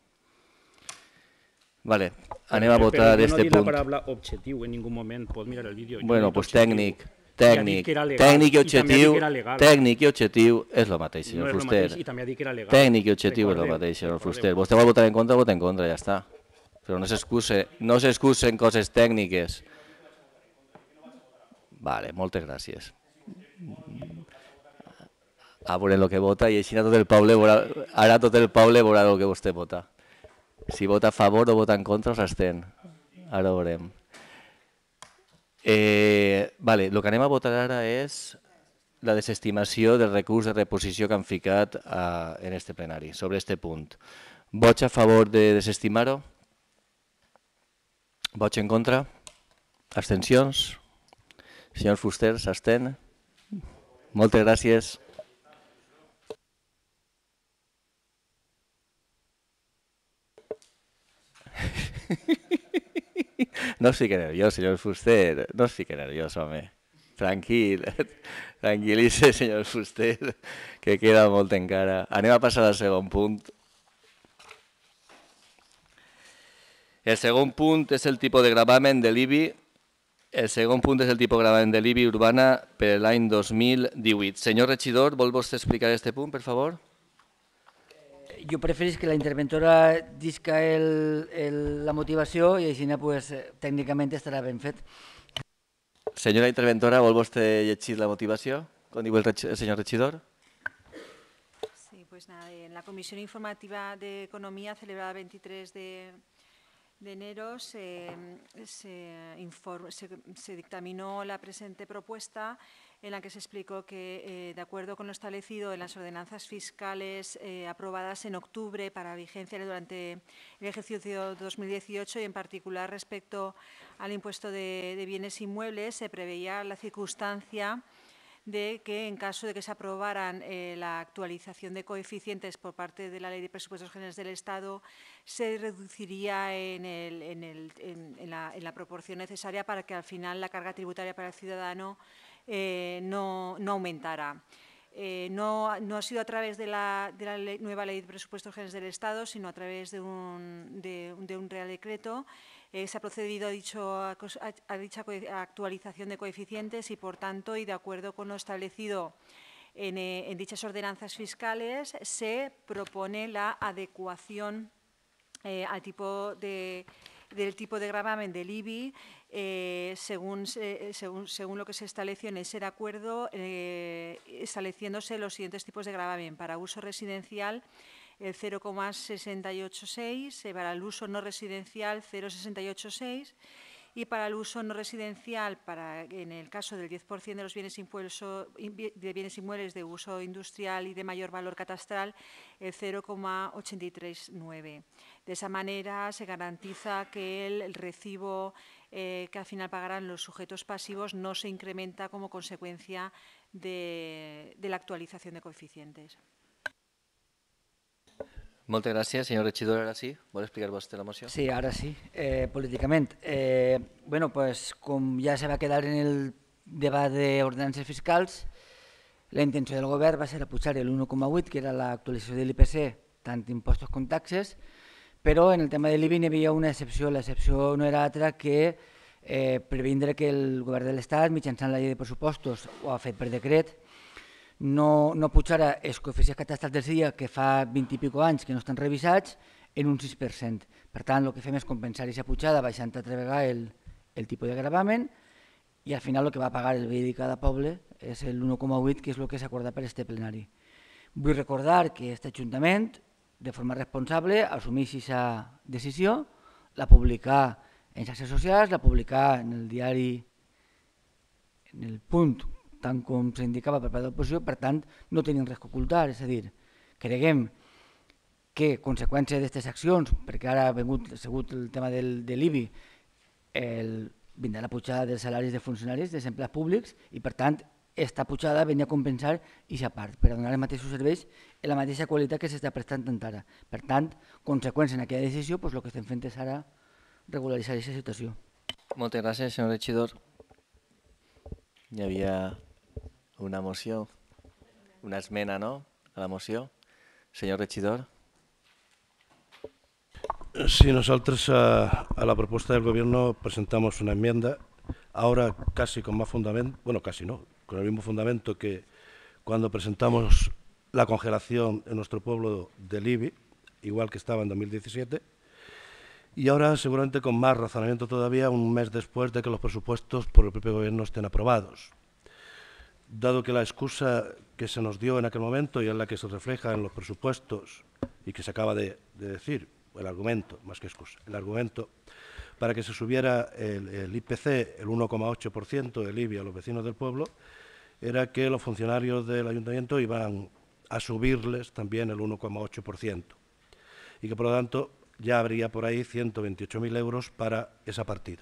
Vale, anem a votar este punt. Però no ha dit la paraula objectiu en ningú moment, pot mirar el vídeo. Bueno, pues tècnic. Tècnic, tècnic i objectiu, tècnic i objectiu és el mateix, senyor Fuster. Tècnic i objectiu és el mateix, senyor Fuster. Vostè vol votar en contra, vota en contra, ja està. Però no s'excusen coses tècniques. Vale, moltes gràcies. a veure el que vota i així tot el poble veurà, ara tot el poble veurà el que vostè vota. Si vota a favor o vota en contra o s'estén. Ara ho veurem. Eh, vale, el que anem a votar ara és la desestimació del recurs de reposició que han ficat a, en este plenari, sobre este punt. Vots a favor de desestimar-ho? Vots en contra? Abstencions? Senyor Fuster, s'estén? Moltes gràcies. No es fique nerviós, senyor Fuster, no es fique nerviós, home. Tranquil, tranquil·litze, senyor Fuster, que queda molt encara. Anem a passar al segon punt. El segon punt és el tipus de gravamen de l'I B I. El segon punt és el tipus de gravamen de l'I B I urbana per l'any dos mil divuit. Senyor regidor, vol vostè explicar aquest punt, per favor? Jo preferís que la interventora disca el, el, la motivació i així pues, tècnicament estarà ben fet. Senyora interventora, vol vostè llegir la motivació, com diu el, el senyor regidor? Sí, pues nada, en la Comisión Informativa de Economía celebrada el veintitrés de enero se, se, inform, se, se dictaminó la presente propuesta en la que se explicó que, eh, de acuerdo con lo establecido en las ordenanzas fiscales eh, aprobadas en octubre para vigencia durante el ejercicio dos mil dieciocho y en particular respecto al impuesto de, de bienes inmuebles, se preveía la circunstancia de que en caso de que se aprobaran eh, la actualización de coeficientes por parte de la Ley de Presupuestos Generales del Estado, se reduciría en, el, en, el, en, en, la, en la proporción necesaria para que al final la carga tributaria para el ciudadano eh, no, no aumentara. Eh, no, no ha sido a través de la, de la ley, nueva Ley de Presupuestos Generales del Estado, sino a través de un, de, de un Real Decreto. Eh, se ha procedido a, dicho, a, a dicha actualización de coeficientes y, por tanto, y de acuerdo con lo establecido en, eh, en dichas ordenanzas fiscales, se propone la adecuación eh, al tipo de, del tipo de gravamen del I B I eh, según, eh, según, según lo que se estableció en ese acuerdo, eh, estableciéndose los siguientes tipos de gravamen. Para uso residencial, el cero coma sesenta y ocho seis, para el uso no residencial cero coma sesenta y ocho seis y para el uso no residencial, para, en el caso del diez por ciento de los bienes, impulso, de bienes inmuebles de uso industrial y de mayor valor catastral, el cero coma ochenta y tres nueve. De esa manera se garantiza que el, el recibo eh, que al final pagarán los sujetos pasivos no se incrementa como consecuencia de, de la actualización de coeficientes. Moltes gràcies. Senyor regidor, ara sí. Vol explicar vostè la moció? Sí, ara sí. Eh, políticament. Eh, bueno, pues, com ja se va quedar en el debat d'ordenances fiscals, la intenció del govern va ser apujar l'u coma vuit, que era l'actualització de l'I P C, tant impostos com taxes, però en el tema de l'I B I hi havia una excepció. L'excepció no era altra que eh, previndre que el govern de l'Estat, mitjançant la llei de pressupostos, ho ha fet per decret, no, no pujara els coeficients catastrals del C I A, que fa vint i pico anys que no estan revisats, en un sis per cent. Per tant, el que fem és compensar aquesta pujada baixant altra vegada el, el tipus de gravamen i al final el que va pagar el veí de cada poble és l'u coma vuit, que és el que s'ha acordat per este plenari. Vull recordar que aquest Ajuntament, de forma responsable, assumeix aquesta decisió, la publicar en xarxes socials, la publicar en el diari, en el punt, tant com s'indicava per part de l'oposició, per tant, no tenim res que ocultar. És a dir, creguem que, conseqüència d'aquestes accions, perquè ara ha vingut, ha sigut el tema del, de l'I B I, el, vindrà la pujada dels salaris de funcionaris, dels empleats públics, i per tant, aquesta pujada venia a compensar aquesta part, per a donar els mateixos serveis en la mateixa qualitat que s'està prestant tant ara. Per tant, conseqüència en aquella decisió, doncs el que estem fent és ara regularitzar aquesta situació. Moltes gràcies, senyor regidor. Hi havia una moció, una esmena, ¿no?, a la moció. Señor regidor. Sí, nosotros a, a la propuesta del Gobierno presentamos una enmienda, ahora casi con más fundamento, bueno, casi no, con el mismo fundamento que cuando presentamos la congelación en nuestro pueblo del I B I, igual que estaba en dos mil diecisiete, y ahora seguramente con más razonamiento todavía un mes después de que los presupuestos por el propio Gobierno estén aprobados. dado que la excusa que se nos dio en aquel momento y en la que se refleja en los presupuestos y que se acaba de, de decir, el argumento, más que excusa, el argumento para que se subiera el, el I P C, el uno coma ocho por ciento del I B I a los vecinos del pueblo, era que los funcionarios del ayuntamiento iban a subirles también el uno coma ocho por ciento y que, por lo tanto, ya habría por ahí ciento veintiocho mil euros para esa partida.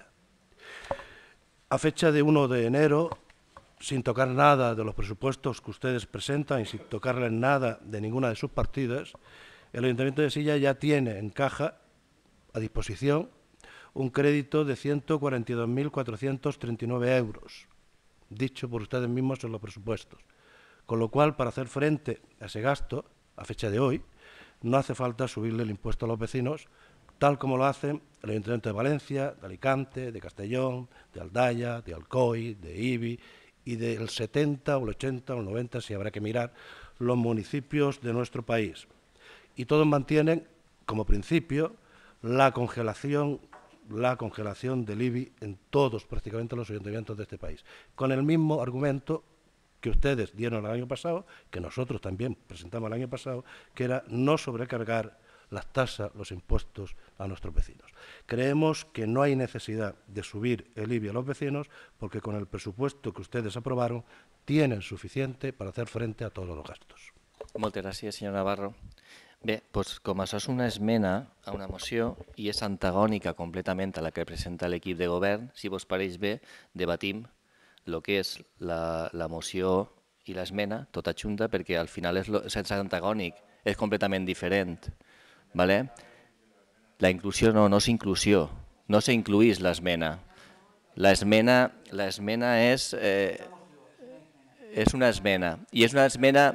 A fecha de uno de enero, sin tocar nada de los presupuestos que ustedes presentan y sin tocarles nada de ninguna de sus partidas, el Ayuntamiento de Silla ya tiene en caja, a disposición, un crédito de ciento cuarenta y dos mil cuatrocientos treinta y nueve euros, dicho por ustedes mismos en los presupuestos. Con lo cual, para hacer frente a ese gasto, a fecha de hoy, no hace falta subirle el impuesto a los vecinos, tal como lo hacen el Ayuntamiento de Valencia, de Alicante, de Castellón, de Aldaya, de Alcoy, de Ibi y del setenta o el ochenta o el noventa, si habrá que mirar, los municipios de nuestro país. Y todos mantienen, como principio, la congelación, la congelación del I B I en todos prácticamente los ayuntamientos de este país, con el mismo argumento que ustedes dieron el año pasado, que nosotros también presentamos el año pasado, que era no sobrecargar las tasas, los impuestos a nuestros vecinos. Creemos que no hay necesidad de subir el I B I a los vecinos porque con el presupuesto que ustedes aprobaron tienen suficiente para hacer frente a todos los gastos. Moltes gràcies, senyor Navarro. Bé, doncs, com això és una esmena a una moció i és antagònica completament a la que presenta l'equip de govern, si vos pareix bé, debatim el que és la, la moció i l'esmena, tota junta, perquè al final és, lo, és antagònic, és completament diferent. ¿Vale? La inclusió no, no és inclusió, no s'incluís l'esmena. L'esmena l'esmena és, eh, és una esmena, i és una esmena...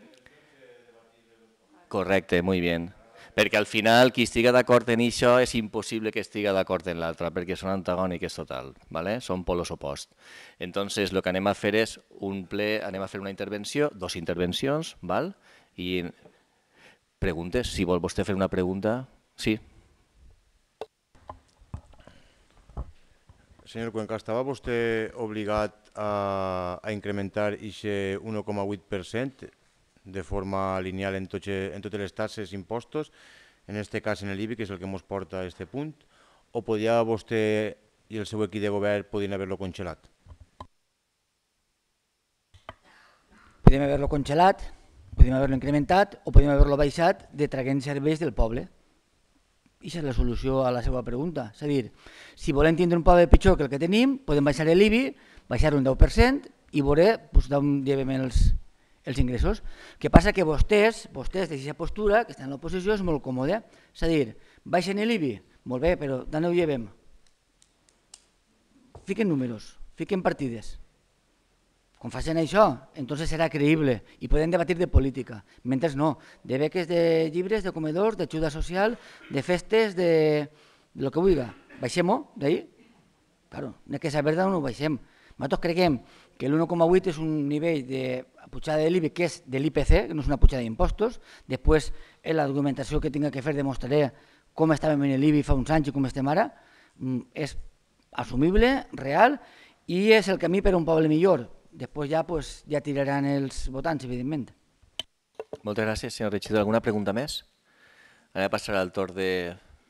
Correcte, muy bien. Perquè al final qui estiga d'acord en això és impossible que estiga d'acord en l'altre, perquè són antagòniques total, ¿vale? Són polos oposts. Entonces, el que anem a fer és un ple, anem a fer una intervenció, dos intervencions, ¿val? I preguntes, si vol vostè fer una pregunta, sí. Senyor Cuenca, estava vostè obligat a, a incrementar aquest un coma vuit per cent de forma lineal en, tot, en totes les taxes i impostos, en aquest cas en l'I B I, que és el que ens porta a aquest punt, o podia vostè i el seu equip de govern podien haver-lo congelat? Podríem haver-lo congelat, podríem haver-lo incrementat o podríem haver-lo baixat de traient serveis del poble. I això és la solució a la seva pregunta. És a dir, si volem tindre un poble pitjor que el que tenim, podem baixar l'I B I, baixar un deu per cent i veure d'on llevem els els ingressos. El que passa que vostès, vostès d'aquesta postura, que estan en l'oposició, és molt còmode. És a dir, baixen l'I B I, molt bé, però d'on ho llevem? Fiquen números, fiquen partides. Quan facin això, entonces serà creïble i podem debatir de política. Mentre no, de beques de llibres, de comedors, d'ajuda social, de festes, de lo que vulgui. Baixem-ho d'ahir? Claro, n'hi ha que saber d'on ho baixem. Nosaltres creiem que l'un coma vuit és un nivell de pujada de l'I B I que és de l'I P C, que no és una pujada d'impostos. Després, en l'argumentació que tinc que fer, demostraré com estàvem en l'I B I fa uns anys i com estem ara. És assumible, real, i és el camí per a un poble millor. Després ja, pues, ja tiraran els votants, evidentment. Moltes gràcies, senyor regidor. Alguna pregunta més? Ara passarà el torn de,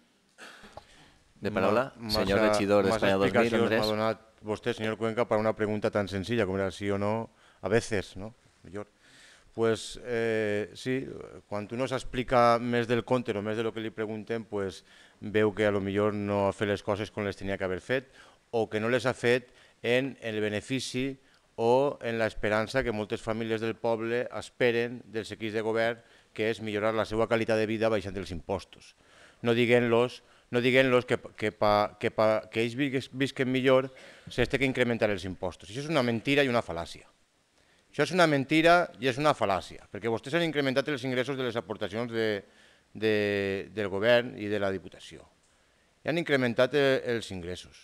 de paraula. Ma, senyor massa, regidor d'Espanya dos mil, Andrés. M'ha donat vostè, senyor Cuenca, para una pregunta tan sencilla como era sí o no, a veces, ¿no? Millor. Pues eh, sí, quan uno s'explica més del compte o més de lo que li preguntem, pues veu que a lo millor no ha fet les coses com les tenia que haver fet o que no les ha fet en el benefici o en l'esperança que moltes famílies del poble esperen dels equips de govern, que és millorar la seva qualitat de vida baixant els impostos. No diguent-los no diguent-los que, que, pa, que, pa, que ells visquen millor s'ha que incrementar els impostos. Això és una mentira i una fal·làcia. Això és una mentira i és una fal·làcia, perquè vostès han incrementat els ingressos de les aportacions de, de, del govern i de la Diputació. I han incrementat els ingressos.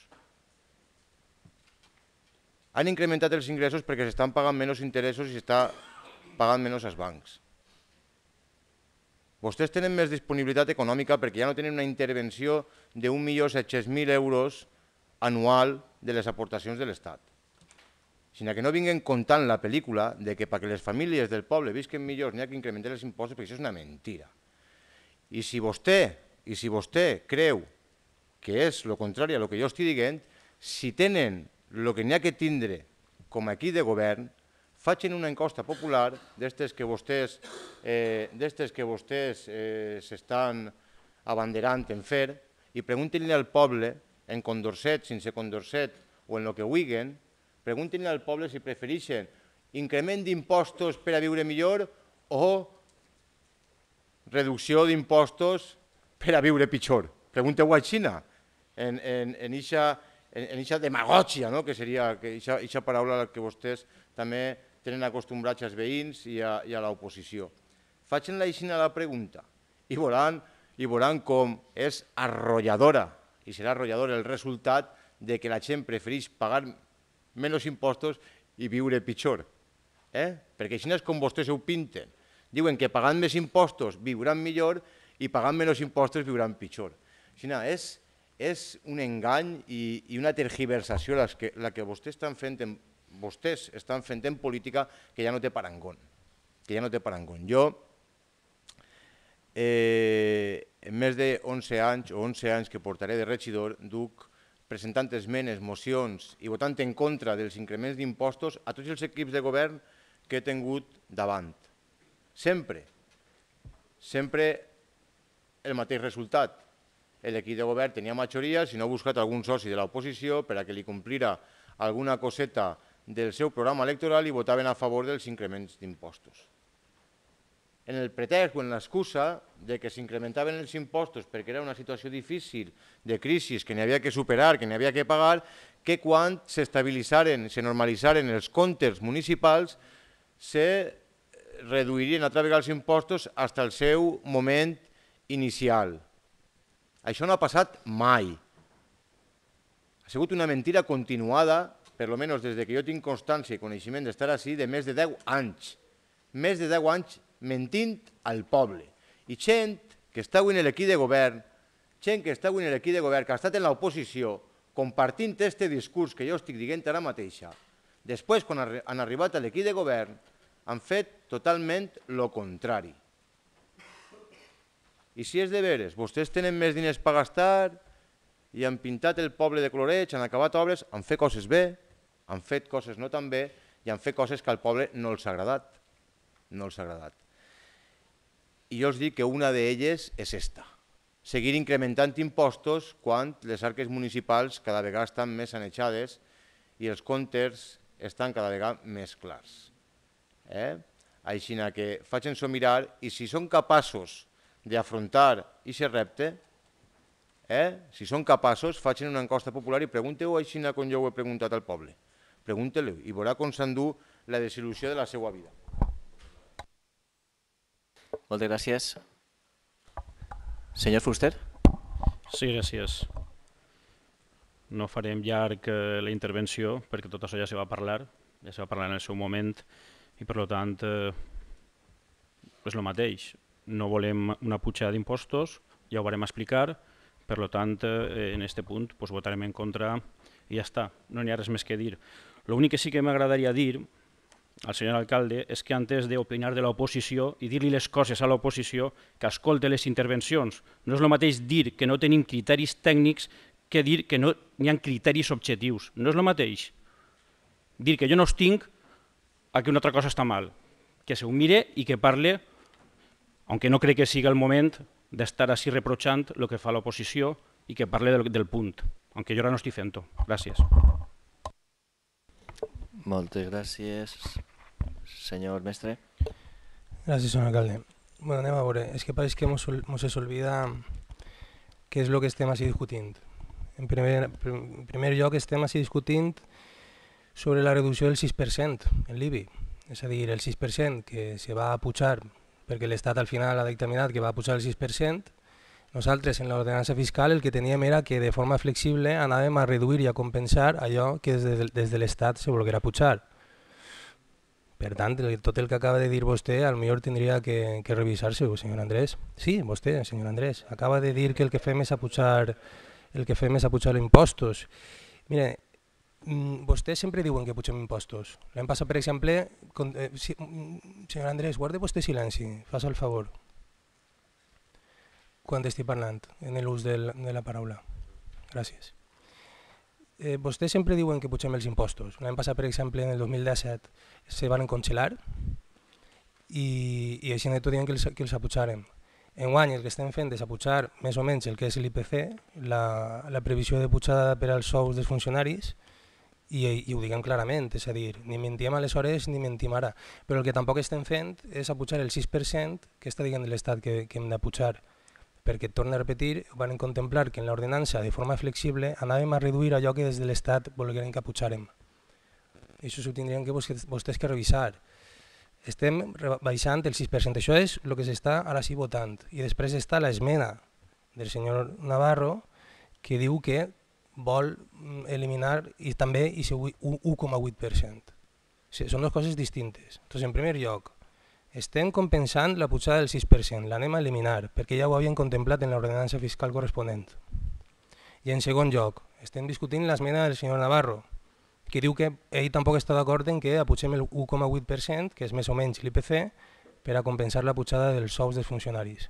Han incrementat els ingressos perquè s'estan pagant menys interessos i s'està pagant menys als bancs. Vostès tenen més disponibilitat econòmica perquè ja no tenen una intervenció d'un milió set-cents mil euros anual de les aportacions de l'Estat. sinó que no vinguin contant la pel·lícula de que perquè les famílies del poble visquen millor n'hi ha que incrementar els impostos, perquè això és una mentira. I si vostè, i si vostè creu que és el contrari a el que jo estic dient, si tenen el que n'hi ha que tindre com a equip de govern, facin una encosta popular d'estes que vostès eh, d'estes que vostès eh, s'estan abanderant en fer i preguntin-li al poble, en Condorcet, sense Condorcet o en el que vulguin, preguntin-li al poble si prefereixen increment d'impostos per a viure millor o reducció d'impostos per a viure pitjor. Pregunteu a Xina, en aquesta demagògia, que seria aquesta paraula que vostès també tenen acostumbrats als veïns i a l'oposició. Facin-la així la pregunta i veuran com és arrolladora, i serà arrollador el resultat de que la gent prefereix pagar menys impostos i viure pitjor. Perquè així és com vostès ho pinten. Diuen que pagant més impostos viuran millor i pagant menys impostos viuran pitjor. Així és un engany i una tergiversació la que vostès estan fent en vostès estan fent en política que ja no té parangón. Que ja no té parangón. Jo, en més d'onze anys o onze anys que portaré de regidor, duc presentant esmenes, mocions i votant en contra dels increments d'impostos a tots els equips de govern que he tingut davant. Sempre. Sempre el mateix resultat. L'equip de govern tenia majoria, si no ha buscat algun soci de l'oposició per a que li complira alguna coseta del seu programa electoral i votaven a favor dels increments d'impostos. En el pretext o en l'excusa que s'incrementaven els impostos perquè era una situació difícil, de crisi, que n'hi havia que superar, que n'hi havia que pagar, que quan s'estabilitzaren, se normalitzaren els comptes municipals, se reduirien altra vegada els impostos fins al seu moment inicial. Això no ha passat mai. Ha sigut una mentira continuada, per almenys des que jo tinc constància i coneixement d'estar així, de més de deu anys. Més de deu anys mentint al poble. I gent que està avui en l'equip de govern, gent que està avui en l'equip de govern, que ha estat en l'oposició, compartint aquest discurs que jo estic dient ara mateixa, després, quan han arribat a l'equip de govern, han fet totalment el contrari. I si és de veres, vostès tenen més diners per gastar i han pintat el poble de coloreig, han acabat obres, han fet coses bé, han fet coses no tan bé i han fet coses que al poble no els ha agradat. No els ha agradat. I jo els dic que una d'elles és esta. Seguir incrementant impostos quan les arques municipals cada vegada estan més sanejades i els comptes estan cada vegada més clars. Així que facin-s'ho mirar i si són capaços d'afrontar aquest repte, si són capaços, facin una encosta popular i pregunteu així com jo ho he preguntat al poble. Pregunte-li i veurà com s'endú la desil·lusió de la seva vida. Moltes gràcies. Senyor Fuster? Sí, gràcies. No farem llarg la intervenció perquè tot això ja se va parlar, ja se va parlar en el seu moment i per tant és el mateix. No volem una pujada d'impostos, ja ho varem explicar, per tant en aquest punt votarem en contra i ja està, no n'hi ha res més que dir. L'únic que sí que m'agradaria dir al senyor alcalde és que antes d'opinar de l'oposició i dir-li les coses a l'oposició, que escolte les intervencions. No és el mateix dir que no tenim criteris tècnics que dir que no hi ha criteris objectius. No és el mateix. Dir que jo no els tinc a que una altra cosa està mal. Que s'ho mire i que parle, aunque no crec que sigui el moment d'estar així reprochant el que fa l'oposició i que parle del punt, aunque jo ara no estic fent-ho. Gràcies. Moltes gràcies. Senyor mestre. Gràcies, senyor alcalde. Bueno, anem a veure. És que pareix que mos es olvida què és el que estem així discutint. En primer, en primer lloc estem així discutint sobre la reducció del sis per cent en l'I B I. És a dir, el sis per cent que se va a pujar perquè l'Estat al final ha dictaminat que va a pujar el sis per cent. Nosaltres en l'ordenança fiscal el que teníem era que de forma flexible anàvem a reduir i a compensar allò que des de, des de l'Estat se volguera pujar. Per tant, tot el que acaba de dir vostè potser tindria que, que revisar-se-ho, senyor Andrés. Sí, vostè, senyor Andrés, acaba de dir que el que fem és a pujar el que fem és a pujar impostos. Mire, Mm, vostès sempre diuen que pugem impostos. L'any passat, per exemple, con, eh, si, senyor Andrés, guarda vostè silenci, fas el favor, quan estic parlant, en l'ús de, de la paraula. Gràcies. Eh, vostès sempre diuen que pugem els impostos. L'any passat, per exemple, en el dos mil disset, se van congelar i, i així tot diuen que els, que els apujàrem. Enguany el que estem fent és apujar més o menys el que és l'I P C, la, la previsió de pujada per als sous dels funcionaris, i, i ho diguem clarament, és a dir, ni mentim aleshores ni mentim ara, però el que tampoc estem fent és apujar el sis per cent que està dient l'Estat que, que hem d'apujar, perquè, torno a repetir, van contemplar que en l'ordenança de forma flexible anàvem a reduir allò que des de l'Estat volgueren que apujàrem. Això s'ho tindrien que vostès, vostès que revisar. Estem baixant el sis per cent, això és el que s'està ara sí votant. I després està l'esmena del senyor Navarro que diu que vol eliminar i també aquest un coma vuit per cent. Són dues coses distintes. Entonces, en primer lloc, estem compensant la pujada del sis per cent, l'anem a eliminar perquè ja ho havien contemplat en l'ordenança fiscal corresponent. I en segon lloc, estem discutint l'esmena del senyor Navarro, que diu que ell tampoc està d'acord en que apugem el un coma vuit per cent, que és més o menys l'I P C, per a compensar la pujada dels sous dels funcionaris.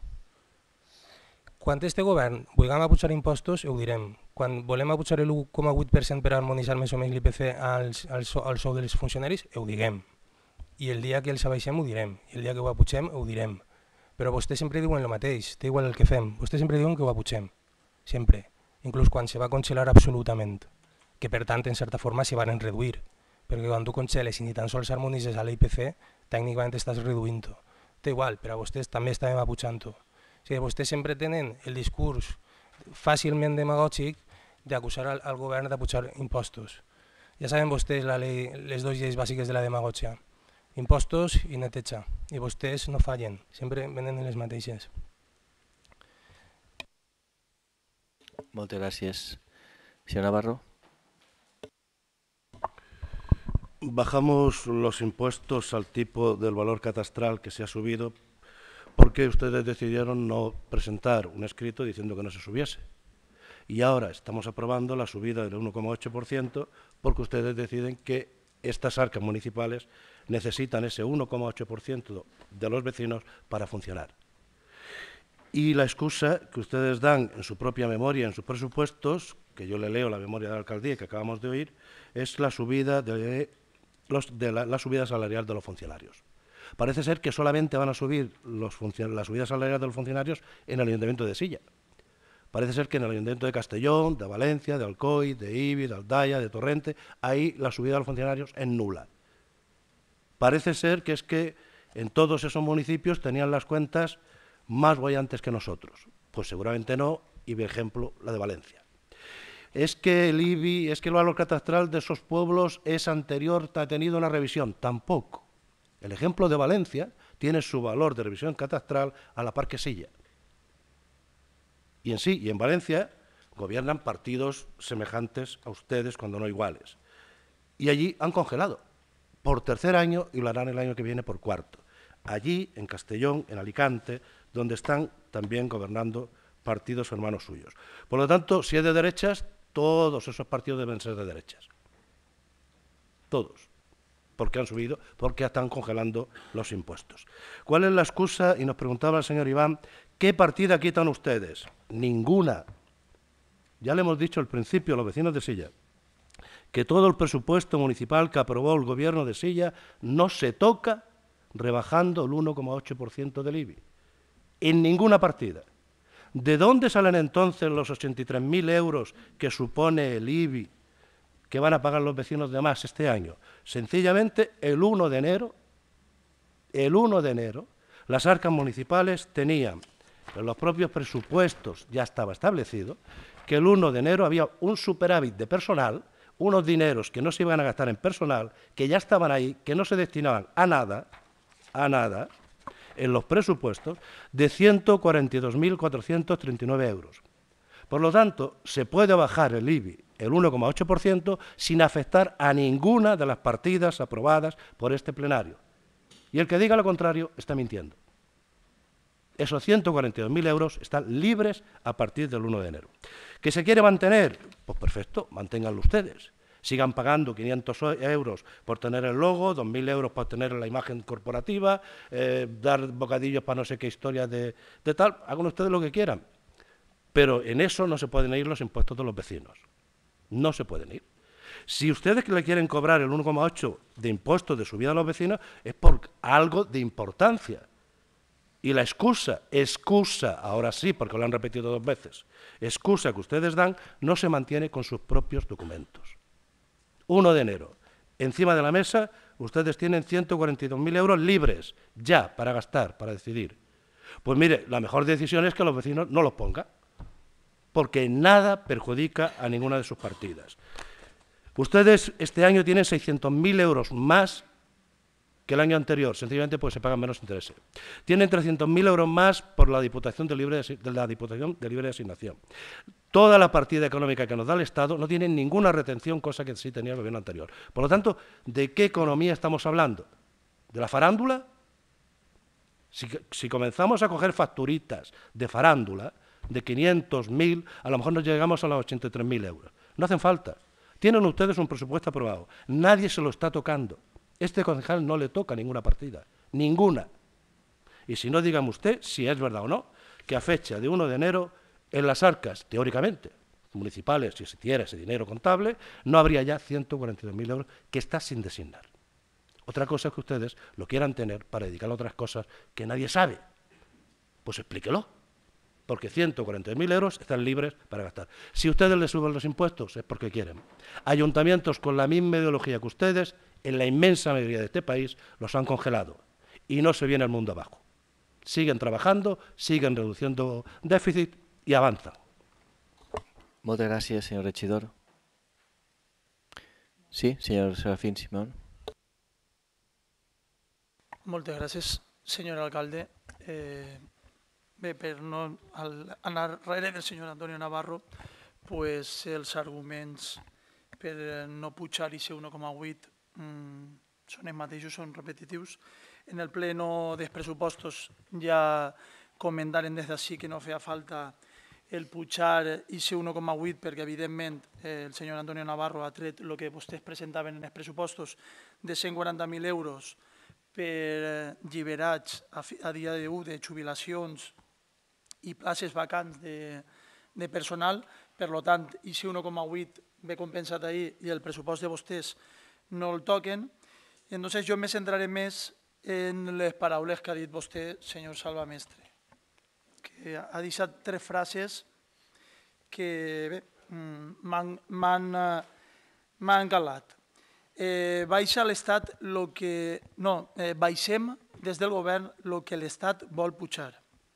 Quan este govern vulguem apujar impostos, ho direm. Quan volem apujar el un coma vuit per cent per harmonitzar més o menys l'I P C al, al, al sou dels funcionaris, ho diguem. I el dia que els abaixem ho direm, i el dia que ho apugem ho direm. Però vostès sempre diuen el mateix, té igual el que fem, vostès sempre diuen que ho apugem, sempre, inclús quan se va congelar absolutament, que per tant en certa forma se van reduir, perquè quan tu congeles i ni tan sols harmonitzes a l'I P C, tècnicament estàs reduint-ho. Té igual, però a vostès també estàvem apujant-ho. O sigui, vostès sempre tenen el discurs fàcilment demagògic d'acusar al, al govern d'apujar impostos. Ja saben vostès la lei, les dues lleis bàsiques de la demagògia, impostos i neteja, i vostès no fallen, sempre venen les mateixes. Moltes gràcies. Senyor Navarro. Bajamos los impuestos al tipo del valor catastral que se ha subido porque ustedes decidieron no presentar un escrito diciendo que no se subiese. Y ahora estamos aprobando la subida del uno coma ocho por ciento porque ustedes deciden que estas arcas municipales necesitan ese uno coma ocho por ciento de los vecinos para funcionar. Y la excusa que ustedes dan en su propia memoria, en sus presupuestos, que yo le leo la memoria de la alcaldía que acabamos de oír, es la subida, de los, de la, la subida salarial de los funcionarios. Parece ser que solamente van a subir los la subida salarial de los funcionarios en el Ayuntamiento de Silla. Parece ser que en el Ayuntamiento de Castellón, de Valencia, de Alcoy, de Ibi, de Aldaya, de Torrente, ahí la subida de los funcionarios es nula. Parece ser que es que en todos esos municipios tenían las cuentas más bollantes que nosotros. Pues seguramente no, y por ejemplo la de Valencia. Es que el I B I, es que el valor catastral de esos pueblos es anterior, ha tenido una revisión. Tampoco. El ejemplo de Valencia tiene su valor de revisión catastral a la par que Silla. Y en sí, y en Valencia, gobiernan partidos semejantes a ustedes, cuando no iguales. Y allí han congelado por tercer año y lo harán el año que viene por cuarto. Allí, en Castellón, en Alicante, donde están también gobernando partidos hermanos suyos. Por lo tanto, si es de derechas, todos esos partidos deben ser de derechas. Todos. Porque han subido, porque están congelando los impuestos. ¿Cuál es la excusa? Y nos preguntaba el señor Iván, ¿qué partida quitan ustedes? Ninguna. Ya le hemos dicho al principio a los vecinos de Silla que todo el presupuesto municipal que aprobó el gobierno de Silla no se toca rebajando el uno coma ocho por ciento del I B I. En ninguna partida. ¿De dónde salen entonces los ochenta y tres mil euros que supone el I B I que van a pagar los vecinos de más este año? Sencillamente, el uno de enero, el uno de enero, las arcas municipales tenían, en los propios presupuestos ya estaba establecido, que el uno de enero había un superávit de personal, unos dineros que no se iban a gastar en personal, que ya estaban ahí, que no se destinaban a nada, a nada, en los presupuestos, de ciento cuarenta y dos mil cuatrocientos treinta y nueve euros. Por lo tanto, se puede bajar el I B I el uno coma ocho por ciento sin afectar a ninguna de las partidas aprobadas por este plenario. Y el que diga lo contrario está mintiendo. Esos ciento cuarenta y dos mil euros están libres a partir del uno de enero. ¿Que se quiere mantener? Pues perfecto, manténganlo ustedes. sigan pagando quinientos euros por tener el logo, dos mil euros por tener la imagen corporativa, eh, dar bocadillos para no sé qué historias de, de tal, hagan ustedes lo que quieran. Pero en eso no se pueden ir los impuestos de los vecinos. No se pueden ir. Si ustedes le quieren cobrar el uno coma ocho de impuestos de subida a los vecinos, es por algo de importancia. Y la excusa, excusa, ahora sí, porque lo han repetido dos veces, excusa que ustedes dan, no se mantiene con sus propios documentos. uno de enero, encima de la mesa, ustedes tienen ciento cuarenta y dos mil euros libres, ya, para gastar, para decidir. Pues mire, la mejor decisión es que los vecinos no los pongan, porque nada perjudica a ninguna de sus partidas. Ustedes este año tienen seiscientos mil euros más que el año anterior, sencillamente porque se pagan menos intereses. Tienen trescientos mil euros más por la Diputación de Libre de, de la Diputación de Libre de Asignación. Toda la partida económica que nos da el Estado no tiene ninguna retención, cosa que sí tenía el gobierno anterior. Por lo tanto, ¿de qué economía estamos hablando? ¿De la farándula? Si, si comenzamos a coger facturitas de farándula, de quinientos, mil, a lo mejor nos llegamos a los ochenta y tres mil euros. No hacen falta. Tienen ustedes un presupuesto aprobado. Nadie se lo está tocando. Este concejal no le toca ninguna partida, ninguna. Y si no, dígame usted si es verdad o no, que a fecha de uno de enero, en las arcas, teóricamente, municipales, si se tiene ese dinero contable, no habría ya ciento cuarenta y dos mil euros que está sin designar. Otra cosa es que ustedes lo quieran tener para dedicarlo a otras cosas que nadie sabe. Pues explíquelo, porque ciento cuarenta mil euros están libres para gastar. Si ustedes les suben los impuestos es porque quieren. Ayuntamientos con la misma ideología que ustedes, en la inmensa mayoría de este país, los han congelado y no se viene el mundo abajo. Siguen trabajando, siguen reduciendo déficit y avanzan. Muchas gracias, señor regidor. Sí, señor Serafín Simón. Moltes gràcies, senyor alcalde. Eh, bé, per no anar darrere del senyor Antonio Navarro, pues els arguments per no pujar i ser uno coma vuit mmm, són els mateixos, són repetitius. En el pleno dels pressupostos ja comentaren des d'ací que no feia falta el pujar i ser uno coma vuit perquè, evidentment, eh, el senyor Antonio Navarro ha tret el que vostès presentaven en els pressupostos de cent quaranta mil euros per lliberats a, a dia d'avui de jubilacions i places vacants de, de personal. Per tant, i si uno coma vuit ve compensat ahir i el pressupost de vostès no el toquen. Entonces, jo me centraré més en les paraules que ha dit vostè, senyor Salvamestre, que ha deixat tres frases que m'han calat. Eh, baixa l'Estat el que... No, eh, baixem des del govern el que l'Estat vol pujar.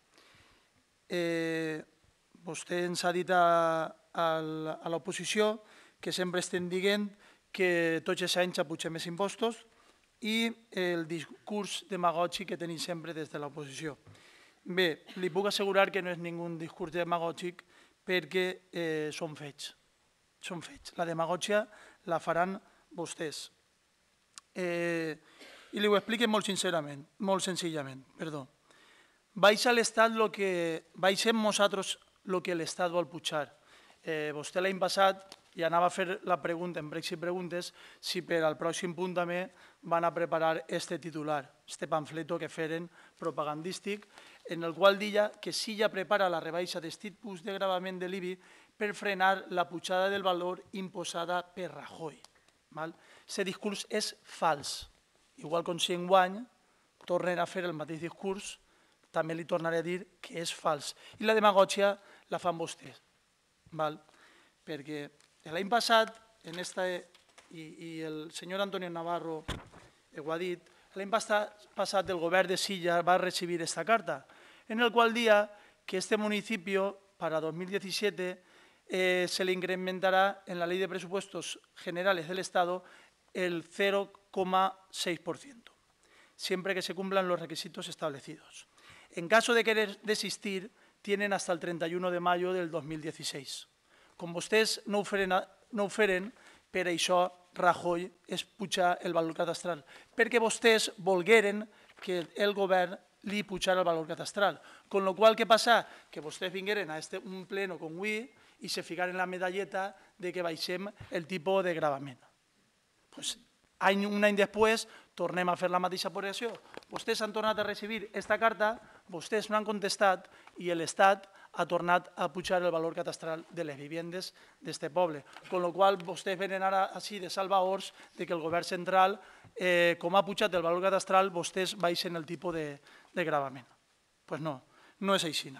Eh, vostè ens ha dit a, a, a l'oposició que sempre estem dient que tots els anys apugem més impostos i el discurs demagògic que tenim sempre des de l'oposició. Bé, li puc assegurar que no és ningú discurs demagògic perquè eh, són fets. Són fets. La demagògia la faran vostès. Eh, I li ho explico molt sincerament, molt senzillament, perdó. Baixa l'Estat el que... Baixem nosaltres el que l'Estat vol pujar. Eh, vostè l'any passat i anava a fer la pregunta en Brexit Preguntes si per al pròxim punt també van a preparar este titular, este pamfleto que feren propagandístic, en el qual deia que sí ja prepara la rebaixa dels tipus de gravament de l'I B I per frenar la pujada del valor imposada per Rajoy. Aquest discurs és fals. Igual com si enguany tornen a fer el mateix discurs, també li tornaré a dir que és fals. I la demagògia la fan vostès. Perquè l'any passat, i el senyor Antonio Navarro ho ha dit, l'any passat el govern de Silla va recibir aquesta carta, en el qual dia que este municipio para dos mil diecisiete se le incrementará en la Ley de Presupuestos Generales del Estado el cero coma seis por ciento, siempre que se cumplan los requisitos establecidos. En caso de querer desistir, tienen hasta el treinta y uno de mayo del dos mil dieciséis. Com vostès no ho feren, no ho feren, per això Rajoy es puja el valor catastral, perquè vostès volgueren que el govern li pujara el valor catastral. Con lo qual, què passa? Que vostès vingueren a un pleno com avui i se ficaren la medalleta de que baixem el tipus de gravament. Pues, any, un any després tornem a fer la mateixa operació. Vostès han tornat a recibir aquesta carta, vostès no han contestat i l'Estat ha tornat a pujar el valor catastral de les vivendes d'aquest poble. Con la qual vostès venen ara així de salvaors de que el govern central, eh, com ha pujat el valor catastral, vostès baixen el tipus de, de gravament. Doncs pues no, no és així.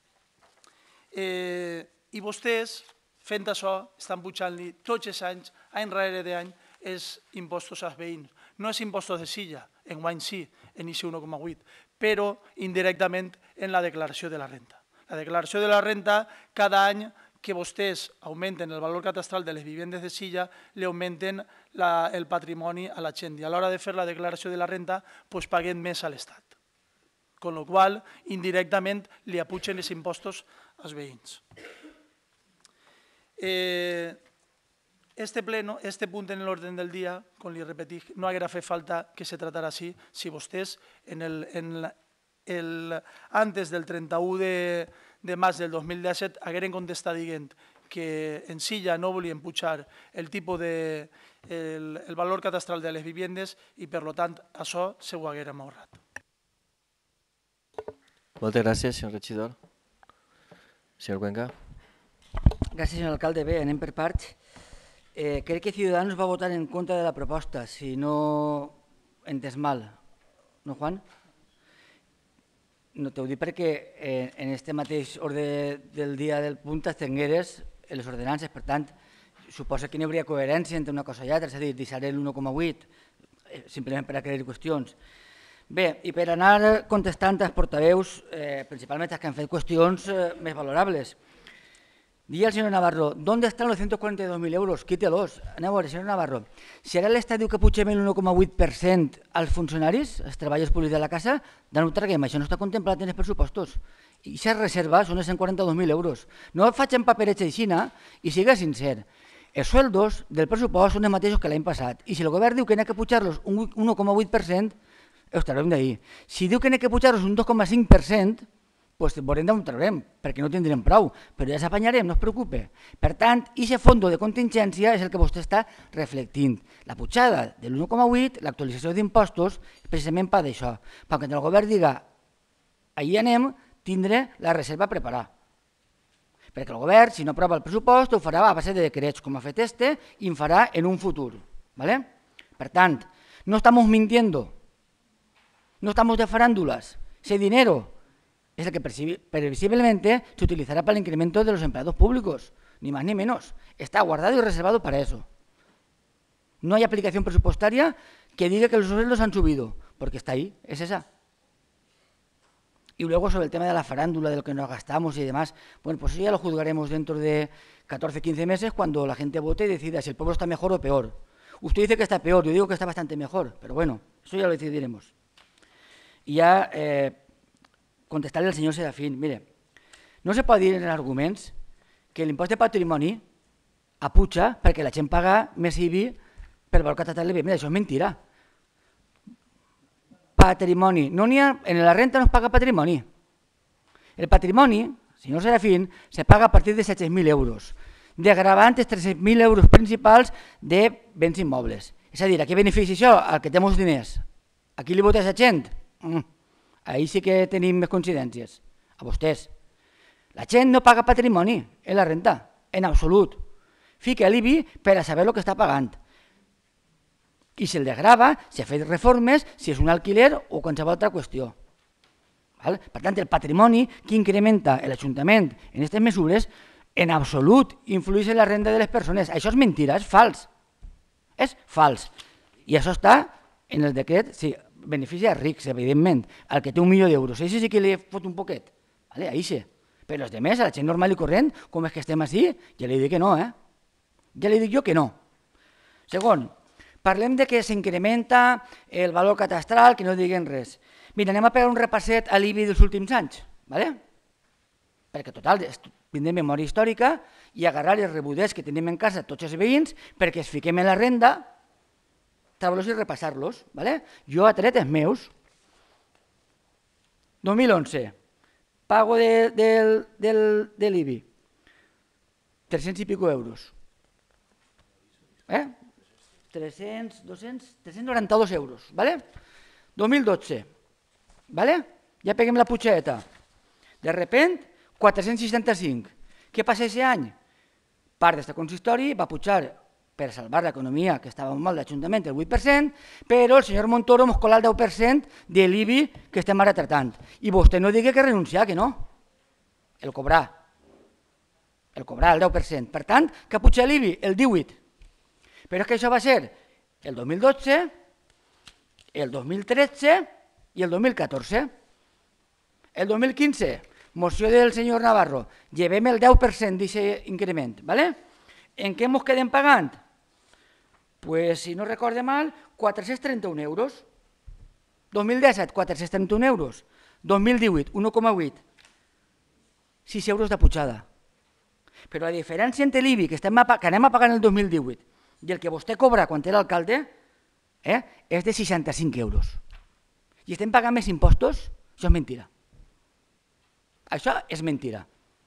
Eh, I vostès, fent això, estan pujant-li tots els anys, any rere d'any, els impostos als veïns. No és impostos de Silla, enguany sí, en I C un coma vuit, però indirectament en la declaració de la renta. La declaració de la renta, cada any que vostès augmenten el valor catastral de les vivendes de Silla, li augmenten la, el patrimoni a la gent. I a l'hora de fer la declaració de la renta, doncs paguen més a l'Estat. Con la qual, indirectament, li apugen els impostos als veïns. Eh, Este pleno, este punt en l'ordre del dia, com li repetic, no haguera fet falta que se tratara així si vostès, en el, en el, antes del trenta-u de, de març del dos mil disset, hagueren contestat dient que en Silla no volien pujar el tipus de, el, el valor catastral de les vivendes i, per tant, això se ho haguérem ahorrat. Moltes gràcies, senyor regidor. Senyor Cuenca. Gràcies, senyor alcalde. Bé, anem per parts. Eh, crec que Ciudadanos va votar en contra de la proposta, si no he entès mal. No, Juan? No t'ho dic perquè eh, en este mateix ordre del dia del punt estengueres les ordenances, per tant, suposa que no hi hauria coherència entre una cosa i altra, és a dir, deixaré l'u coma vuit, eh, simplement per aclarir qüestions. Bé, i per anar contestant als portaveus, eh, principalment els que han fet qüestions eh, més valorables. Diga al señor Navarro, ¿dónde están los ciento cuarenta y dos mil euros? Quítelos. Anem a veure, señor Navarro, si ara l'Estat diu que pugem el u coma vuit per cent als funcionaris, als treballadors públics de la casa, d'on ho traguem? Això no està contemplat en els pressupostos. I aquestes reserves són de cent quaranta dos mil euros. No faig en papereig aixina i siga sincer. Els sueldos del pressupost són els mateixos que l'any passat. I si el govern diu que n'ha que pujar-los un u coma vuit per cent, ho traurem d'ahir. Si diu que n'ha que pujar-los un dos coma cinc per cent, doncs veurem d'on traurem, perquè no tindrem prou, però ja s'apanyarem, no es preocupe. Per tant, aquest fons de contingència és el que vostè està reflectint. La pujada de l'u coma vuit, l'actualització d'impostos, precisament per d'això. Perquè quan el govern diga, ahir anem, tindré la reserva preparada. Perquè el govern, si no aprova el pressupost, ho farà a base de decrets, com ha fet este, i en farà en un futur. Per tant, no estamos mintiendo, no estamos de farándulas. Ese dinero es el que previsiblemente se utilizará para el incremento de los empleados públicos, ni más ni menos. Está guardado y reservado para eso. No hay aplicación presupuestaria que diga que los sueldos han subido, porque está ahí, es esa. Y luego sobre el tema de la farándula, de lo que nos gastamos y demás, bueno, pues eso ya lo juzgaremos dentro de catorce a quince meses cuando la gente vote y decida si el pueblo está mejor o peor. Usted dice que está peor, yo digo que está bastante mejor, pero bueno, eso ya lo decidiremos. Y ya... Eh, contestar-li al senyor Serafín, mire, no se pot dir en arguments que l'impost de patrimoni apuja perquè la gent paga més I B I per valor catastral de bé. Mira, això és mentira. Patrimoni, no n'hi ha, en la renta no es paga patrimoni. El patrimoni, senyor Serafín, se paga a partir de set-cents mil euros, degravant els tres-cents mil euros principals de béns immobles. És a dir, a què beneficia això? Al que té molts diners. A qui li vota la gent? Mm. Ahí sí que tenim més coincidències, a vostès. La gent no paga patrimoni en la renta, en absolut. Fica l'I B I per a saber el que està pagant. I si el degrava, si ha fet reformes, si és un alquiler o qualsevol altra qüestió. Per tant, el patrimoni que incrementa l'Ajuntament en aquestes mesures, en absolut influeix en la renda de les persones. Això és mentira, és fals. És fals. I això està en el decret, sí, beneficia als rics, evidentment, al que té un milió d'euros. Això sí que li fot un poquet. Ahí sí. Però els demés, a la gent normal i corrent, com és que estem així, ja li dic que no, eh? Ja li dic jo que no. Segon, parlem de que s'incrementa el valor catastral, que no diguem res. Mira, anem a pegar un repasset a l'I B I dels últims anys, d'acord? Perquè, total, vindrem memòria històrica i agarrar els rebudets que tenim en casa tots els veïns perquè es fiquem en la renda, treure-los i repassar-los. Jo he tret els meus. dos mil onze, pago de l'I B I. tres-cents i pico euros. Eh? tres-cents, dos-cents, tres-cents noranta-dos euros, ¿vale? dos mil dotze, ¿vale? Ja peguem la putxeta. De repent, quatre-cents seixanta-cinc. Què passa aquest any? Part d'aquest consistori va pujar per salvar l'economia, que estava molt mal l'Ajuntament, el vuit per cent, però el senyor Montoro mos cola el deu per cent de l'I B I que estem ara tratant. I vostè no digui que renunciar, que no. El cobrar. El cobrar, el deu per cent. Per tant, que puja l'I B I? El divuit. Però és que això va ser el dos mil dotze, el dos mil tretze i el dos mil catorze. El dos mil quinze, moció del senyor Navarro, llevem el deu per cent d'aquest increment, ¿vale? En què ens quedem pagant? Pues, si no recorde mal, quatre-cents trenta-un euros. dos mil disset, quatre-cents trenta-un euros. dos mil divuit, un coma vuit. sis euros de pujada. Però la diferència entre l'I B I que, estem a, que anem a pagar en el dos mil divuit i el que vostè cobra quan era alcalde eh, és de seixanta-cinc euros. I estem pagant més impostos? Això és mentira. Això és mentira.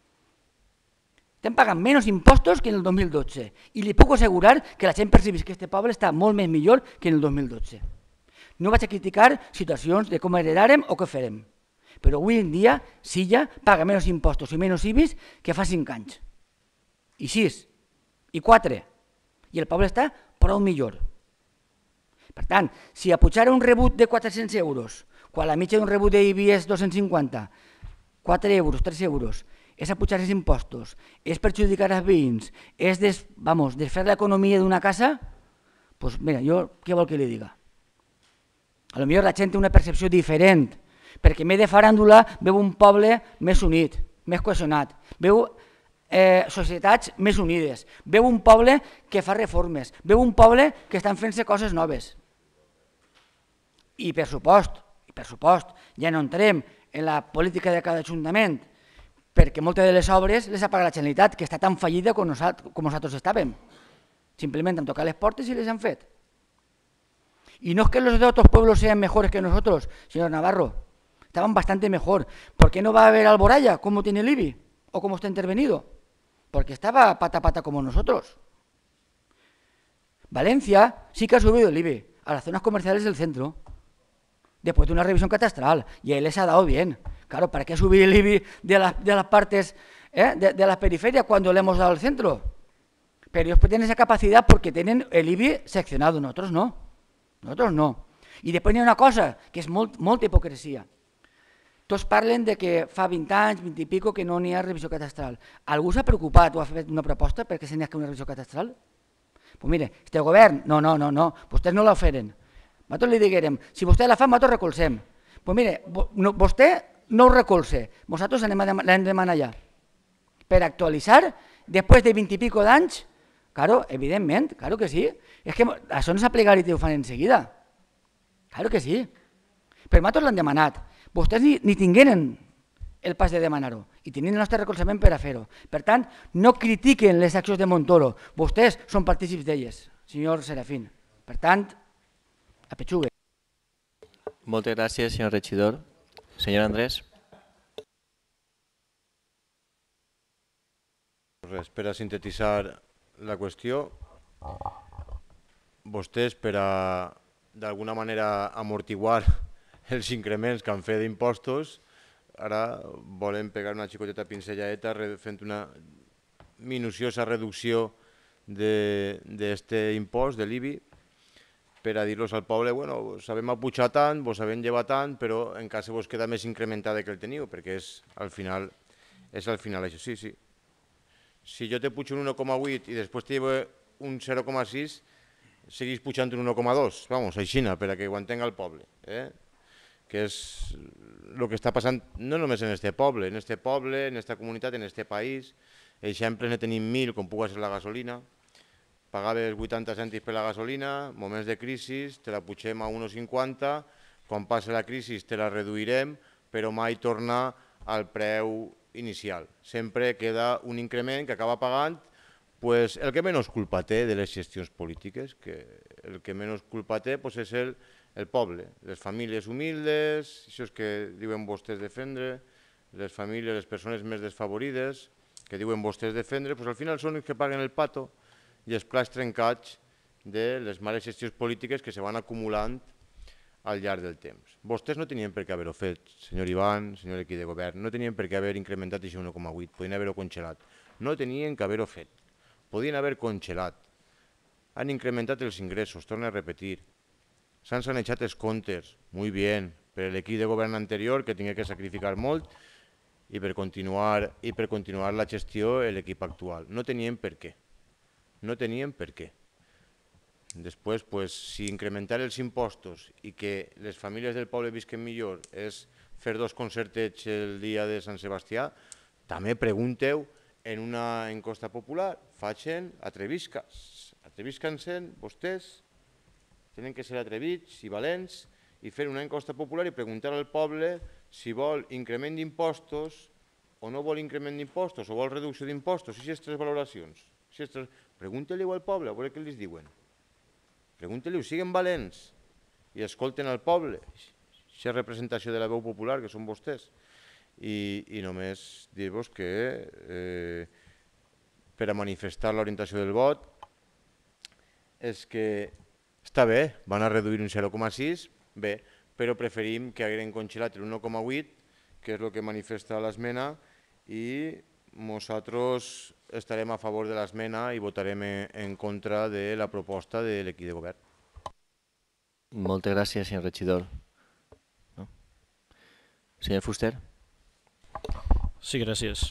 Estem pagant menys impostos que en el dos mil dotze i li puc assegurar que la gent percebis que este poble està molt més millor que en el dos mil dotze. No vaig a criticar situacions de com heredàrem o què farem, però avui en dia Silla paga menys impostos i menys I B Is que fa cinc anys. I sis, i quatre, i el poble està prou millor. Per tant, si apujar un rebut de quatre-cents euros, quan la mitja d'un rebut d'I B I és dos-cents cinquanta, quatre euros, tres euros, és apujar els impostos, és perjudicar els veïns, és des, vamos, desfer l'economia d'una casa, doncs mira, jo què vol que li diga? A lo millor la gent té una percepció diferent, perquè més de faràndula veu un poble més unit, més cohesionat, veu eh, societats més unides, veu un poble que fa reformes, veu un poble que estan fent-se coses noves. I per supost, i per supost, ja no entrem en la política de cada ajuntament, perquè moltes de les obres les ha pagat la Generalitat, que està tan fallida com nosaltres, com nosaltres estàvem. Simplement han tocat les portes i les han fet. Y no es que los de otros pueblos sean mejores que nosotros, señor Navarro, estaban bastante mejor. ¿Por qué no va a haber Alboraya como tiene el I B I o como está intervenido? Porque estaba pata a pata como nosotros. Valencia sí que ha subido el I B I a las zonas comerciales del centro, después de una revisión catastral, y ahí les ha dado bien. Claro, ¿para qué subir el I B I de las, de las partes, eh, de, de las periferias cuando le hemos dado al centro? Pero ellos tienen esa capacidad porque tienen el I B I seccionado, nosotros no. Nosotros no. I després hi ha una cosa, que és molt, molta hipocresia. Tots parlen de que fa vint anys, vint i pico, que no n'hi ha revisió catastral. Algú s'ha preocupat o ha fet una proposta perquè se n'hi ha una revisió catastral? Pues mire, este govern, no, no, no, no, vostès no la feren. Nosaltres li diguérem, si vostè la fa, nosaltres recolzem. Pues mire, no, vostè no ho recolze, nosaltres l'hem de demanar allà. Per actualitzar, després de vint i pico d'anys, claro, evidentment, claro que sí. És que això no és aplegar i te ho fan enseguida. Claro que sí. Però nosaltres l'han demanat. Vostès ni, ni tingueren el pas de demanar-ho i tenien el nostre recolzament per a fer-ho. Per tant, no critiquen les accions de Montoro. Vostès són partícips d'elles, senyor Serafín. Per tant, a pechugue. Moltes gràcies, senyor regidor. Senyor Andrés. Res, per a sintetitzar la qüestió, vostès, per a d'alguna manera amortiguar els increments que han fet d'impostos, ara volen pegar una xicoteta pinzelladeta fent una minuciosa reducció d'aquest impost, de l'I B I, per a dir-los al poble, bueno, sabem apujar tant, vos sabem llevar tant, però en cas vos queda més incrementada que el teniu, perquè és al final, és al final això, sí, sí. Si jo te pujo un un coma vuit i després te llevo un zero coma sis, seguís pujant un un coma dos, vamos, aixina, per a que ho entenga el poble. Eh? Que és el que està passant no només en este poble, en este poble, en esta comunitat, en este país. Exemples ne tenim mil, com pugui ser la gasolina. Pagaves vuitanta cèntims per la gasolina, moments de crisi, te la pugem a un coma cinquanta, quan passi la crisi te la reduirem, però mai tornar al preu inicial. Sempre queda un increment que acaba pagant pues, el que menys culpa té de les gestions polítiques, que el que menys culpa té pues, és el, el poble, les famílies humildes, això és que diuen vostès defendre, les famílies, les persones més desfavorides, que diuen vostès defendre, doncs al final són els que paguen el pato i els plats trencats de les males gestions polítiques que se van acumulant al llarg del temps. Vostès no tenien per què haver-ho fet, senyor Ivan, senyor equip de govern, no tenien per què haver incrementat això un coma vuit, podien haver-ho congelat. No tenien que haver-ho fet, podien haver congelat. Han incrementat els ingressos, torno a repetir. S'han sanejat els comptes, molt bé, per l'equip de govern anterior, que tingué que sacrificar molt, i per continuar, i per continuar la gestió l'equip actual. No tenien per què. No tenien per què. Després, pues, si incrementar els impostos i que les famílies del poble visquen millor és fer dos concertets el dia de Sant Sebastià, també pregunteu en una encosta popular, facin atrevisques. Atreviscan-se vostès, tenen que ser atrevits i valents i fer una encosta popular i preguntar al poble si vol increment d'impostos o no vol increment d'impostos o vol reducció d'impostos, i aquestes valoracions. Pregunte-li-ho al poble, a veure què els diuen. Pregunte-li-ho, siguin valents i escolten al poble, aquesta representació de la veu popular que són vostès. I només dir-vos que per a manifestar l'orientació del vot és que està bé, van a reduir un zero coma sis, bé, però preferim que hagueren congelat l'un coma vuit, que és el que manifesta l'esmena, i nosaltres estarem a favor de l'esmena i votarem en contra de la proposta de l'equip de govern. Moltes gràcies, senyor regidor. Senyor Fuster. Sí, gràcies.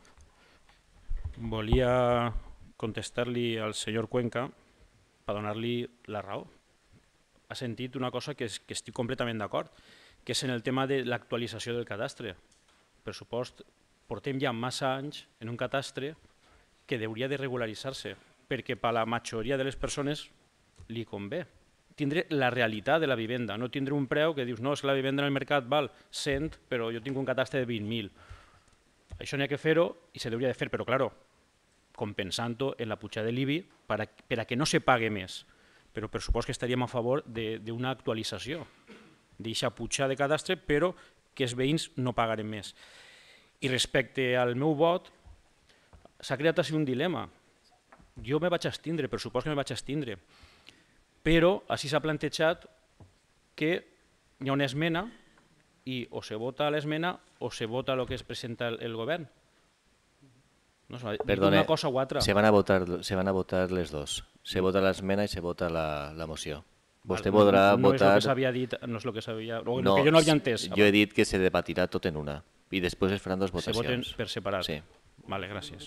Volia contestar-li al senyor Cuenca per donar-li la raó. Ha sentit una cosa que estic completament d'acord, que és en el tema de l'actualització del cadastre. Per supost, portem ja massa anys en un cadastre que hauria de regularitzar-se, perquè per a la majoria de les persones li convé tindre la realitat de la vivenda, no tindre un preu que dius, no, és que la vivenda en el mercat val cent, però jo tinc un cadastre de vint mil. Això n'hi ha que fer-ho i s'hauria de fer, però, clar, compensant-ho en la pujada de l'I B I per a que no se pague més. Però per supost que estaríem a favor d'una actualització, d'aquesta pujada de cadastre, però que els veïns no pagarem més. I respecte al meu vot, s'ha creat així un dilema. Jo me vaig abstindre, per supost que me vaig abstindre, però així s'ha plantejat que hi ha una esmena i o se vota l'esmena o se vota el que es presenta el govern. Perdone, una cosa o altra. Se van a votar, se van a votar les dos. Se vota l'esmena i se vota la, la moció. Vostè podrà no, no votar... No és el que s'havia dit, no és el que s'havia... No, que jo no havia entès. Jo he dit que se debatirà tot en una i després es faran dues votacions. Se voten per separat. Sí. Vale, gràcies.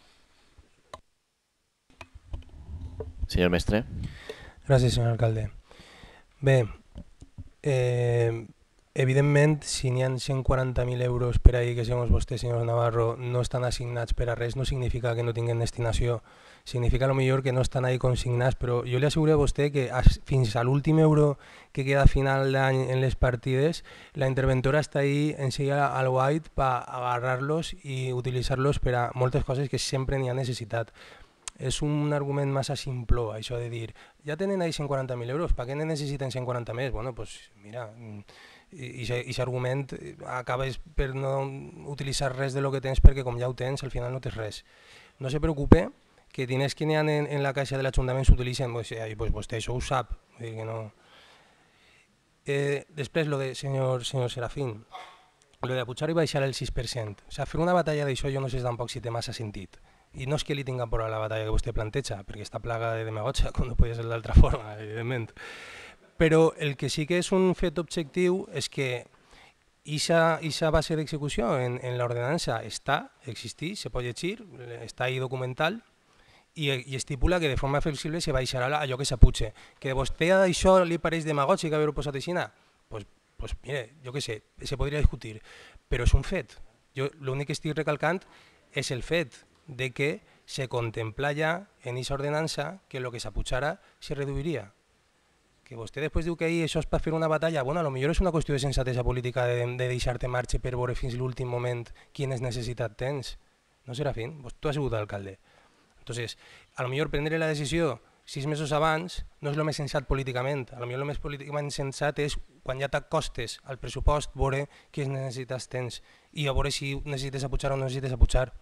Senyor mestre. Gràcies, senyor alcalde. Bé, eh, evidentment, si n'hi ha cent quaranta mil euros per ahir que, segons vostè, senyor Navarro, no estan assignats per a res, no significa que no tinguin destinació. Significa a lo millor que no estan ahí consignats, però jo li asseguro a vostè que fins a l'últim euro que queda a final d'any en les partides, la interventora està ahí enseguida al white per agarrar-los i utilitzar-los per a moltes coses que sempre n'hi ha necessitat. És un argument massa simpló, això de dir, ja tenen ahí cent quaranta mil euros, per què ne necessiten cent quaranta més? Bueno, doncs mira, i aquest argument acabes per no utilitzar res de lo que tens perquè com ja ho tens, al final no tens res. No se preocupe que diners que n'hi ha en, en la caixa de l'Ajuntament s'utilitzen, pues, eh, pues vostè això ho sap. Dir que no. eh, després, lo de senyor, senyor Serafín, lo de apujar i baixar el sis per cent. O sea, fer una batalla d'això jo no sé tampoc si té massa sentit. I no és que li tinga por a la batalla que vostè planteja, perquè està plaga de demagogia, com no podia ser d'altra forma, evidentment. Però el que sí que és un fet objectiu és que aquesta base d'execució en, en l'ordenança està, existeix, se pot llegir, està ahí documental, i, i estipula que de forma flexible se baixarà allò que s'aputge. Que a vostè això li pareix demagògic haver-ho posat així? Doncs, pues, mire, jo què sé, se podria discutir, però és un fet. Jo l'únic que estic recalcant és el fet de que se contempla ja en aquesta ordenança que el que s'aputjara se reduiria. Que vostè després diu que ahir això és per fer una batalla, bueno, potser és una qüestió de sensatesa política de, de deixar-te marxa per veure fins l'últim moment quines necessitats tens. No serà fin, tu has sigut alcalde. Entonces, a lo millor prendre la decisió sis mesos abans no és el més sensat políticament. A lo millor el més políticament sensat és quan ja t'acostes al pressupost veure quines necessitats tens i a veure si necessites aputjar o no necessites aputjar.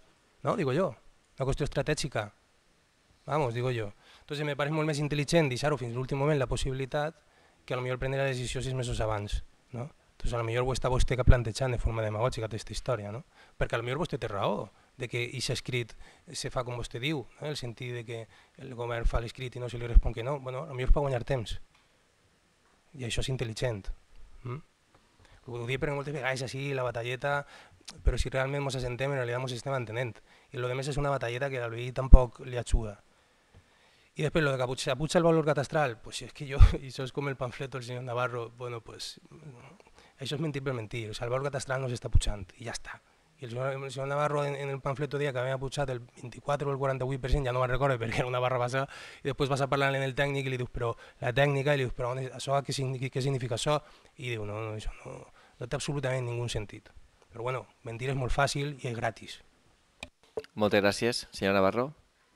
no? Digo jo, una qüestió estratègica, vamos, digo jo. Entonces me pareix molt més intel·ligent deixar-ho fins a l'últim moment la possibilitat que a lo millor prendre la decisió sis mesos abans, no? Entonces a lo millor ho està vostè que plantejant de forma demagògica aquesta història, no? Perquè a lo millor vostè té raó, de que i s'escrit se fa com vostè diu, no? El sentit de que el govern fa l'escrit i no se li respon que no, bueno, a lo millor és per guanyar temps. I això és intel·ligent. Mm? Ho dic perquè moltes vegades així la batalleta, però si realment ens assentem, en realitat ens estem entenent. I el que més és una batalleta que a l'Albí tampoc li ajuda. I després, lo de que s'apuja el valor catastral, pues és que jo, i això és com el pamfleto del senyor Navarro, bueno, pues, això és mentir per mentir, o sea, el valor catastral no s'està pujant, i ja està. I el senyor, el senyor Navarro en, en el pamfleto deia que havia pujat el vint-i-quatre o el quaranta-vuit per cent, ja no me'n recordo perquè era una barra bassa, i després vas a parlar amb el tècnic i li dius, però la tècnica, i li dius, però això què significa, què significa això? I diu, no, no, això no, no té absolutament ningú sentit. Però bueno, mentir és molt fàcil i és gratis. Moltes gràcies, senyor Navarro.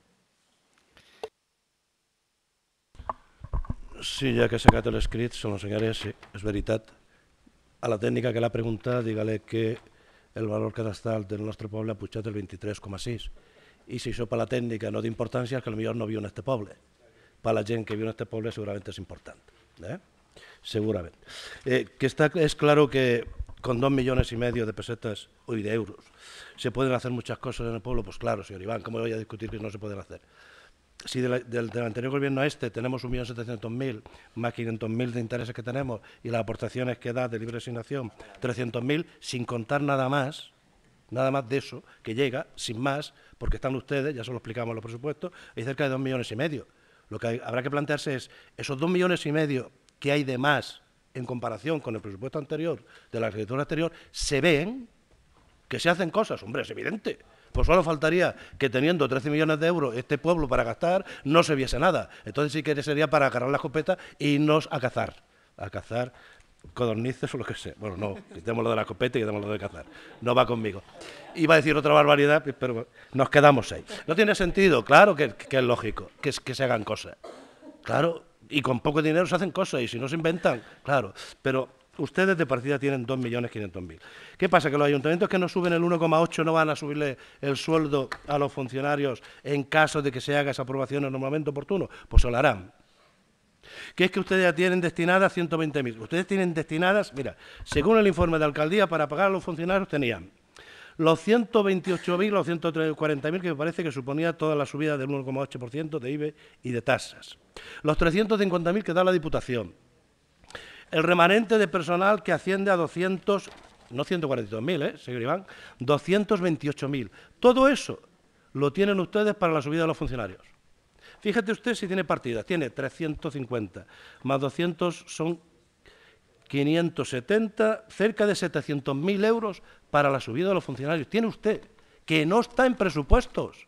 Sí, ja que s'ha sacat l'escrit, se l'ensenyaré, sí, és veritat. A la tècnica que l'ha preguntat, digue-li que el valor cadastral del nostre poble ha pujat el vint-i-tres coma sis. I si això per la tècnica no d'importància, és que potser no viu en este poble. Per la gent que viu en este poble segurament és important. ¿eh? Segurament. Eh, que está, es claro que con dos millones y medio de pesetas o de euros se pueden hacer muchas cosas en el pueblo, pues claro, señor Iván, ¿cómo voy a discutir que no se pueden hacer? Si de la, del, del anterior gobierno a este tenemos un millón setecientos mil, más quinientos mil de intereses que tenemos y las aportaciones que da de libre asignación, trescientos mil, sin contar nada más, nada más de eso, que llega, sin más, porque están ustedes, ya se lo explicamos en los presupuestos, hay cerca de dos millones y medio. Lo que hay, habrá que plantearse es, esos dos millones y medio que hay de más en comparación con el presupuesto anterior, de la legislatura anterior, se ven que se hacen cosas, hombre, es evidente. Pues solo faltaría que teniendo trece millones de euros este pueblo para gastar, no se viese nada. Entonces sí que sería para agarrar la escopeta e irnos a cazar. A cazar codornices o lo que sea. Bueno, no, quitemos lo de la escopeta y quitemos lo de cazar. No va conmigo. Iba a decir otra barbaridad, pero nos quedamos ahí. No tiene sentido, claro que, que es lógico, que, que se hagan cosas. Claro, y con poco dinero se hacen cosas, y si no se inventan, claro. Pero ustedes de partida tienen dos millones quinientos mil. ¿Qué pasa? Que los ayuntamientos que no suben el uno coma ocho no van a subirle el sueldo a los funcionarios en caso de que se haga esa aprobación en el momento oportuno. Pues se lo harán. ¿Qué es que ustedes ya tienen destinadas ciento veinte mil? Ustedes tienen destinadas, mira, según el informe de alcaldía, para pagar a los funcionarios tenían los ciento veintiocho mil o ciento cuarenta mil, que me parece que suponía toda la subida del uno coma ocho por ciento de I V A y de tasas. Los trescientos cincuenta mil que da la Diputación. El remanente de personal que asciende a doscientos, no ciento cuarenta y dos mil, ¿eh, señor Iván? doscientos veintiocho mil. Todo eso lo tienen ustedes para la subida de los funcionarios. Fíjate usted si tiene partidas. Tiene trescientos cincuenta, más doscientos son quinientos setenta, cerca de setecientos mil euros para la subida de los funcionarios. Tiene usted, que no está en presupuestos.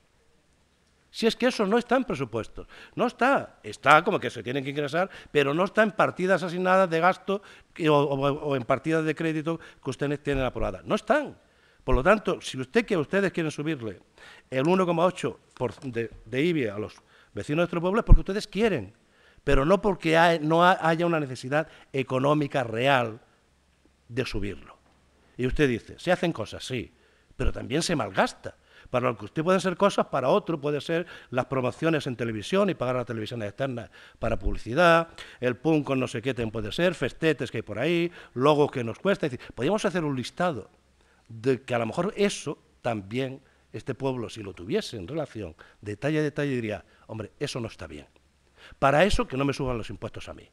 Si es que eso no está en presupuestos, no está, está como que se tienen que ingresar, pero no está en partidas asignadas de gasto o, o, o en partidas de crédito que ustedes tienen aprobadas, no están. Por lo tanto, si usted que ustedes quieren subirle el uno coma ocho de, de I V A a los vecinos de nuestro pueblo es porque ustedes quieren, pero no porque hay, no haya una necesidad económica real de subirlo. Y usted dice, se hacen cosas, sí, pero también se malgasta. Para lo que usted pueden ser cosas, para otro puede ser las promociones en televisión y pagar a la televisión externa para publicidad, el P U N con no sé qué puede ser, festetes que hay por ahí, logos que nos cuesta. Es decir, podríamos hacer un listado de que a lo mejor eso también este pueblo, si lo tuviese en relación detalle a detalle, diría, hombre, eso no está bien. Para eso que no me suban los impuestos a mí.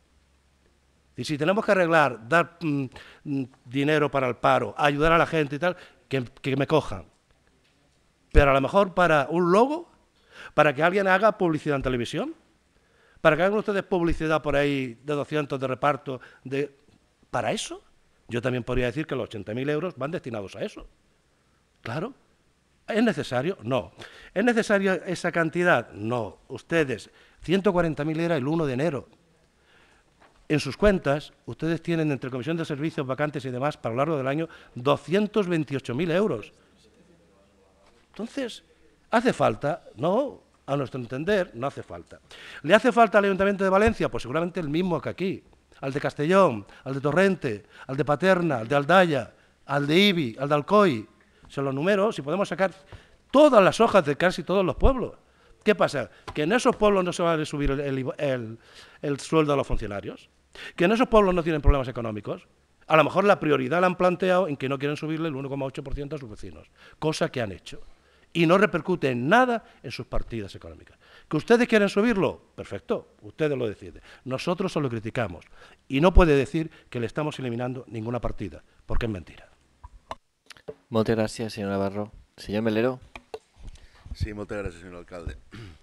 Y si tenemos que arreglar, dar mm, dinero para el paro, ayudar a la gente y tal, que, que me cojan. Pero a lo mejor para un logo, para que alguien haga publicidad en televisión, para que hagan ustedes publicidad por ahí de doscientos de reparto, de... ¿para eso? Yo también podría decir que los ochenta mil euros van destinados a eso. Claro. ¿Es necesario? No. ¿Es necesaria esa cantidad? No. Ustedes, ciento cuarenta mil era el uno de enero. En sus cuentas, ustedes tienen entre comisión de servicios, vacantes y demás, para lo largo del año, doscientos veintiocho mil euros. Entonces, ¿hace falta? No, a nuestro entender, no hace falta. ¿Le hace falta al Ayuntamiento de Valencia? Pues seguramente el mismo que aquí. Al de Castellón, al de Torrente, al de Paterna, al de Aldaya, al de Ibi, al de Alcoy. Se los números, si podemos sacar todas las hojas de casi todos los pueblos. ¿Qué pasa? ¿Que en esos pueblos no se va a subir el, el, el, el sueldo a los funcionarios? ¿Que en esos pueblos no tienen problemas económicos? A lo mejor la prioridad la han planteado en que no quieren subirle el uno coma ocho por ciento a sus vecinos, cosa que han hecho. Y no repercute en nada en sus partidas económicas. ¿Que ustedes quieren subirlo? Perfecto, ustedes lo deciden. Nosotros solo criticamos. Y no puede decir que le estamos eliminando ninguna partida, porque es mentira. Muchas gracias, señor Navarro. Señor Melero. Sí, moltes gràcies, senyor alcalde.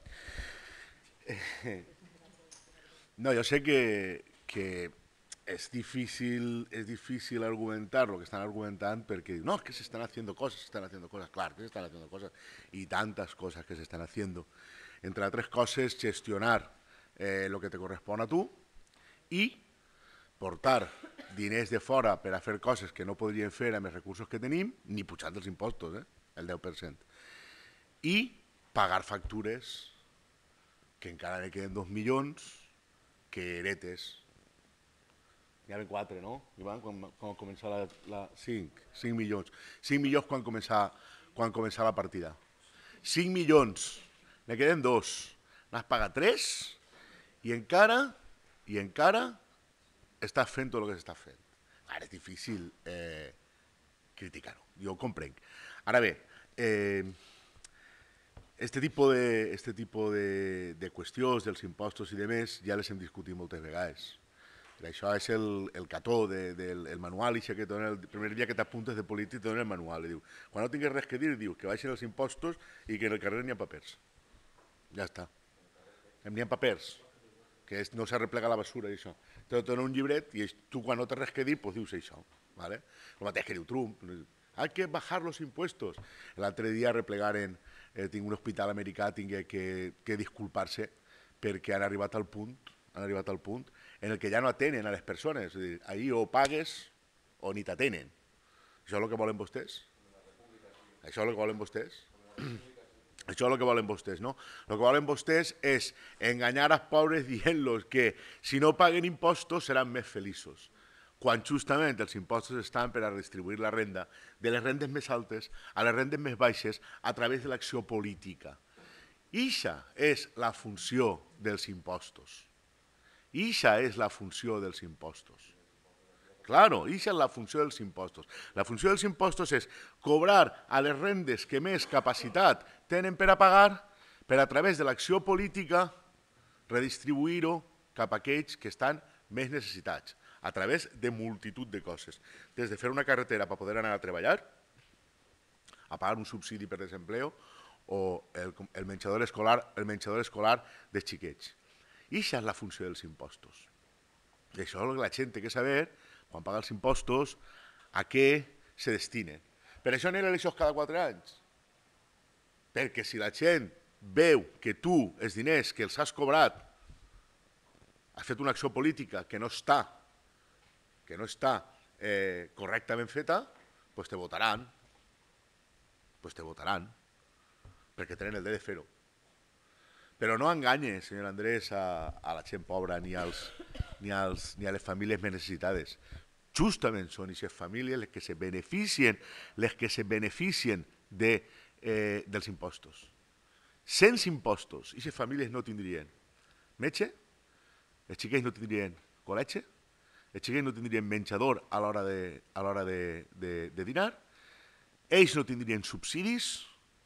No, jo sé que, que és difícil, és difícil argumentar lo que estan argumentant perquè no, es que se están haciendo cosas, se están haciendo cosas, claro, que se están haciendo cosas y tantas cosas que se están haciendo. Entre altres coses, gestionar eh, lo que te correspon a tu i portar diners de fora per a fer coses que no podríem fer amb els recursos que tenim, ni pujant els impostos, eh, el deu per cent. I pagar factures que encara ne queden dos milions que heretes. N'hi havia quatre, no, Ivan? Quan, quan començar la, la... Cinc, cinc milions. Cinc milions quan començar, quan començar la partida. Cinc milions, ne queden dos. N'has pagat tres i encara, i encara estàs fent tot el que s'està fent. Ara és difícil eh, criticar-ho, jo ho comprenc. Ara bé, eh, Este tipus de, este tipo de, de qüestions dels impostos i de més ja les hem discutit moltes vegades. Això és el, el cató de, del el manual, i que dona el primer dia que t'apuntes de polític te dona el manual. I diu, quan no tinguis res que dir, diu que baixen els impostos i que en el carrer n'hi ha papers. Ja està. N'hi ha papers, que és, no s'arreplega la basura i això. Te dona un llibret i tu quan no tens res que dir, doncs dius això. ¿Vale? El mateix que diu Trump. Hay que bajar los impuestos. L'altre dia replegaren, eh, tinc un hospital americà, tingué que, que disculpar-se perquè han arribat al punt, han arribat al punt en el que ja no atenen a les persones. És a dir, ahir o pagues o ni t'atenen. Això és el que volen vostès? Això és el que volen vostès? Això és el que volen vostès, no? El que volen vostès és enganyar als pobres dient-los que si no paguen impostos seran més feliços, quan justament els impostos estan per a redistribuir la renda de les rendes més altes a les rendes més baixes a través de l'acció política. Ixa és la funció dels impostos. Ixa és la funció dels impostos. Claro, ixa és la funció dels impostos. La funció dels impostos és cobrar a les rendes que més capacitat tenen per a pagar, per a través de l'acció política redistribuir-ho cap a aquells que estan més necessitats, a través de multitud de coses. Des de fer una carretera per poder anar a treballar, a pagar un subsidi per desempleo, o el, el, menjador escolar, el menjador escolar dels xiquets. I això és la funció dels impostos. I això és el que la gent té que saber, quan paga els impostos, a què se destinen. Per això n'hi ha eleccions cada quatre anys. Perquè si la gent veu que tu, els diners que els has cobrat, has fet una acció política que no està que no està eh, correctament feta, doncs te votaran. Doncs te votaran, perquè tenen el dret de fer-ho. Però no enganye, senyor Andrés, a, a la gent pobra ni, als, ni, als, ni a les famílies més necessitades. Justament són aquestes famílies les que se beneficien, les que se beneficien de, eh, dels impostos. Sense impostos, aquestes famílies no tindrien metge, els xiquets no tindrien col·legi, els xiquets no tindrien menjador a l'hora de, a l'hora de, de, de dinar, ells no tindrien subsidis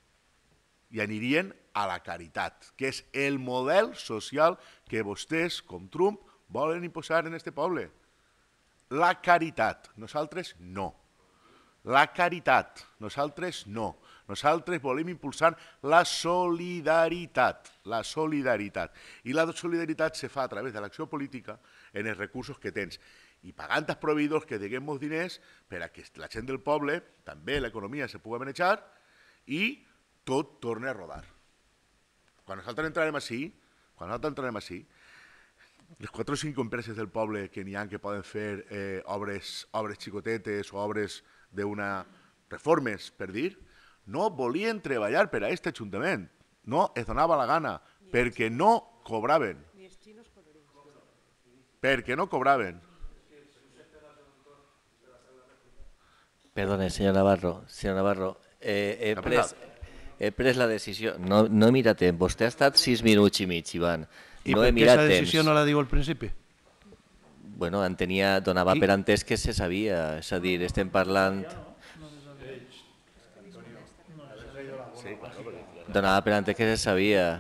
i anirien a la caritat, que és el model social que vostès, com Trump, volen imposar en este poble. La caritat. Nosaltres no. La caritat. Nosaltres no. Nosaltres volem impulsar la solidaritat. La solidaritat. I la solidaritat se fa a través de l'acció política en els recursos que tens. I pagant als proveïdors que deguem molts diners per a que la gent del poble, també l'economia se pugui manejar i tot torna a rodar. Quan nosaltres entrarem així, quan nosaltres entrarem així, les quatre o cinc empreses del poble que n'hi ha que poden fer eh, obres, obres xicotetes o obres d'una reformes, per dir, no volien treballar per a aquest ajuntament. No es donava la gana, perquè no cobraven. Perquè no cobraven. Perdone, señor Navarro. Señor Navarro, eh, he, pres, he pres la decisió. No, no he mirat temps. Vostè ha estat sis minuts i mig, Ivan. I no per he què mirat aquesta temps. decisió no la diu al principi? Bueno, entenia, donava per entès que se sabia. És a dir, estem parlant... Donava per entès que se sabia.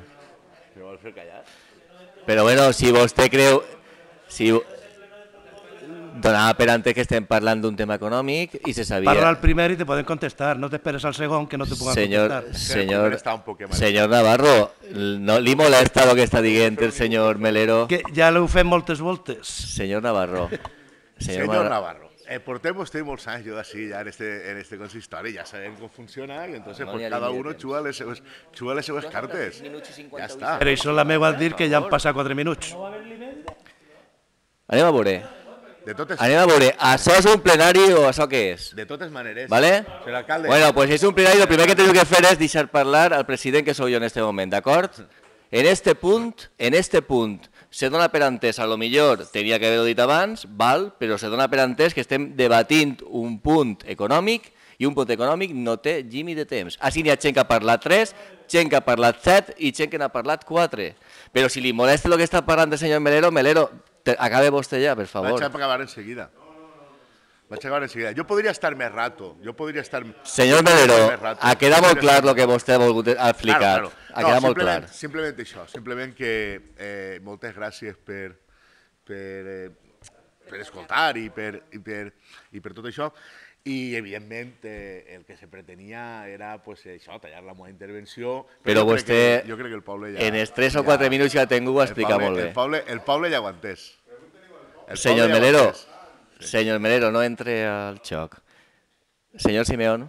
Però bueno, si vostè creu... Si... Donava per entès que estem parlant d'un tema econòmic i se sabia... Parla al primer i te poden contestar, no t'esperes al segon que no te puguin Señor, contestar. señor, señor Navarro, no li molesta lo que està dient el senyor Melero? Que ja l'heu fet moltes voltes. Senyor Navarro. Senyor, senyor Navarro, eh, portem vostè molts anys jo d'ací ja en este, en este consistori, ja sabem com funciona i entonces no pues, cada uno juga les seues, juga les seues cartes. Ja està. Però això la meva dir que ja han passat quatre minuts. Anem a veure. De totes... Anem a veure, això és un plenari o això què és? De totes maneres. ¿Vale? Senyor alcalde. Bueno, pues si és un plenari, el primer que teniu que fer és deixar parlar al president que sou jo en este moment, d'acord? En este punt, en este punt, se dona per entès, a lo millor tenia que haver-ho dit abans, val, però se dona per entès que estem debatint un punt econòmic i un punt econòmic no té límit de temps. Així n'hi ha gent que ha parlat tres, gent que ha parlat set i gent que n'ha parlat quatre. Però si li molesta el que està parlant el senyor Melero, Melero, acabe vostè ja, per favor. Vaig a acabar enseguida. Vaig a acabar enseguida. Jo podria estar més rato. Jo podria estar... Senyor Melero, ha quedat molt clar el que vostè ha volgut explicar. Claro, claro. Ha quedat no, molt clar. Simplement això. Simplement que eh, moltes gràcies per, per, eh, per escoltar i per, i, per, i per tot això. I, evidentment, eh, el que se pretenia era pues, això, tallar la meva intervenció. Però jo vostè, crec que, jo crec que el Pablo ja, en els tres o quatre ja, minuts que ha tingut, ho ha explicat molt bé. El Pablo, el Pablo ja ho ha entès. El senyor Pablo Melero, ja sí. Senyor Melero, no entre al xoc. Senyor Simeón.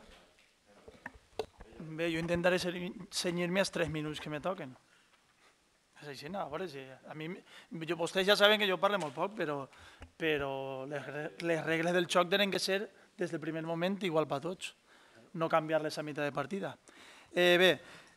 Bé, jo intentaré cenyir-me als tres minuts que me toquen. És així, no? A veure si... A mi, jo, vostès ja saben que jo parlo molt poc, però, però les, les regles del xoc tenen que ser des del primer moment igual per tots, no canviar-les a mitjà de partida. Eh, bé,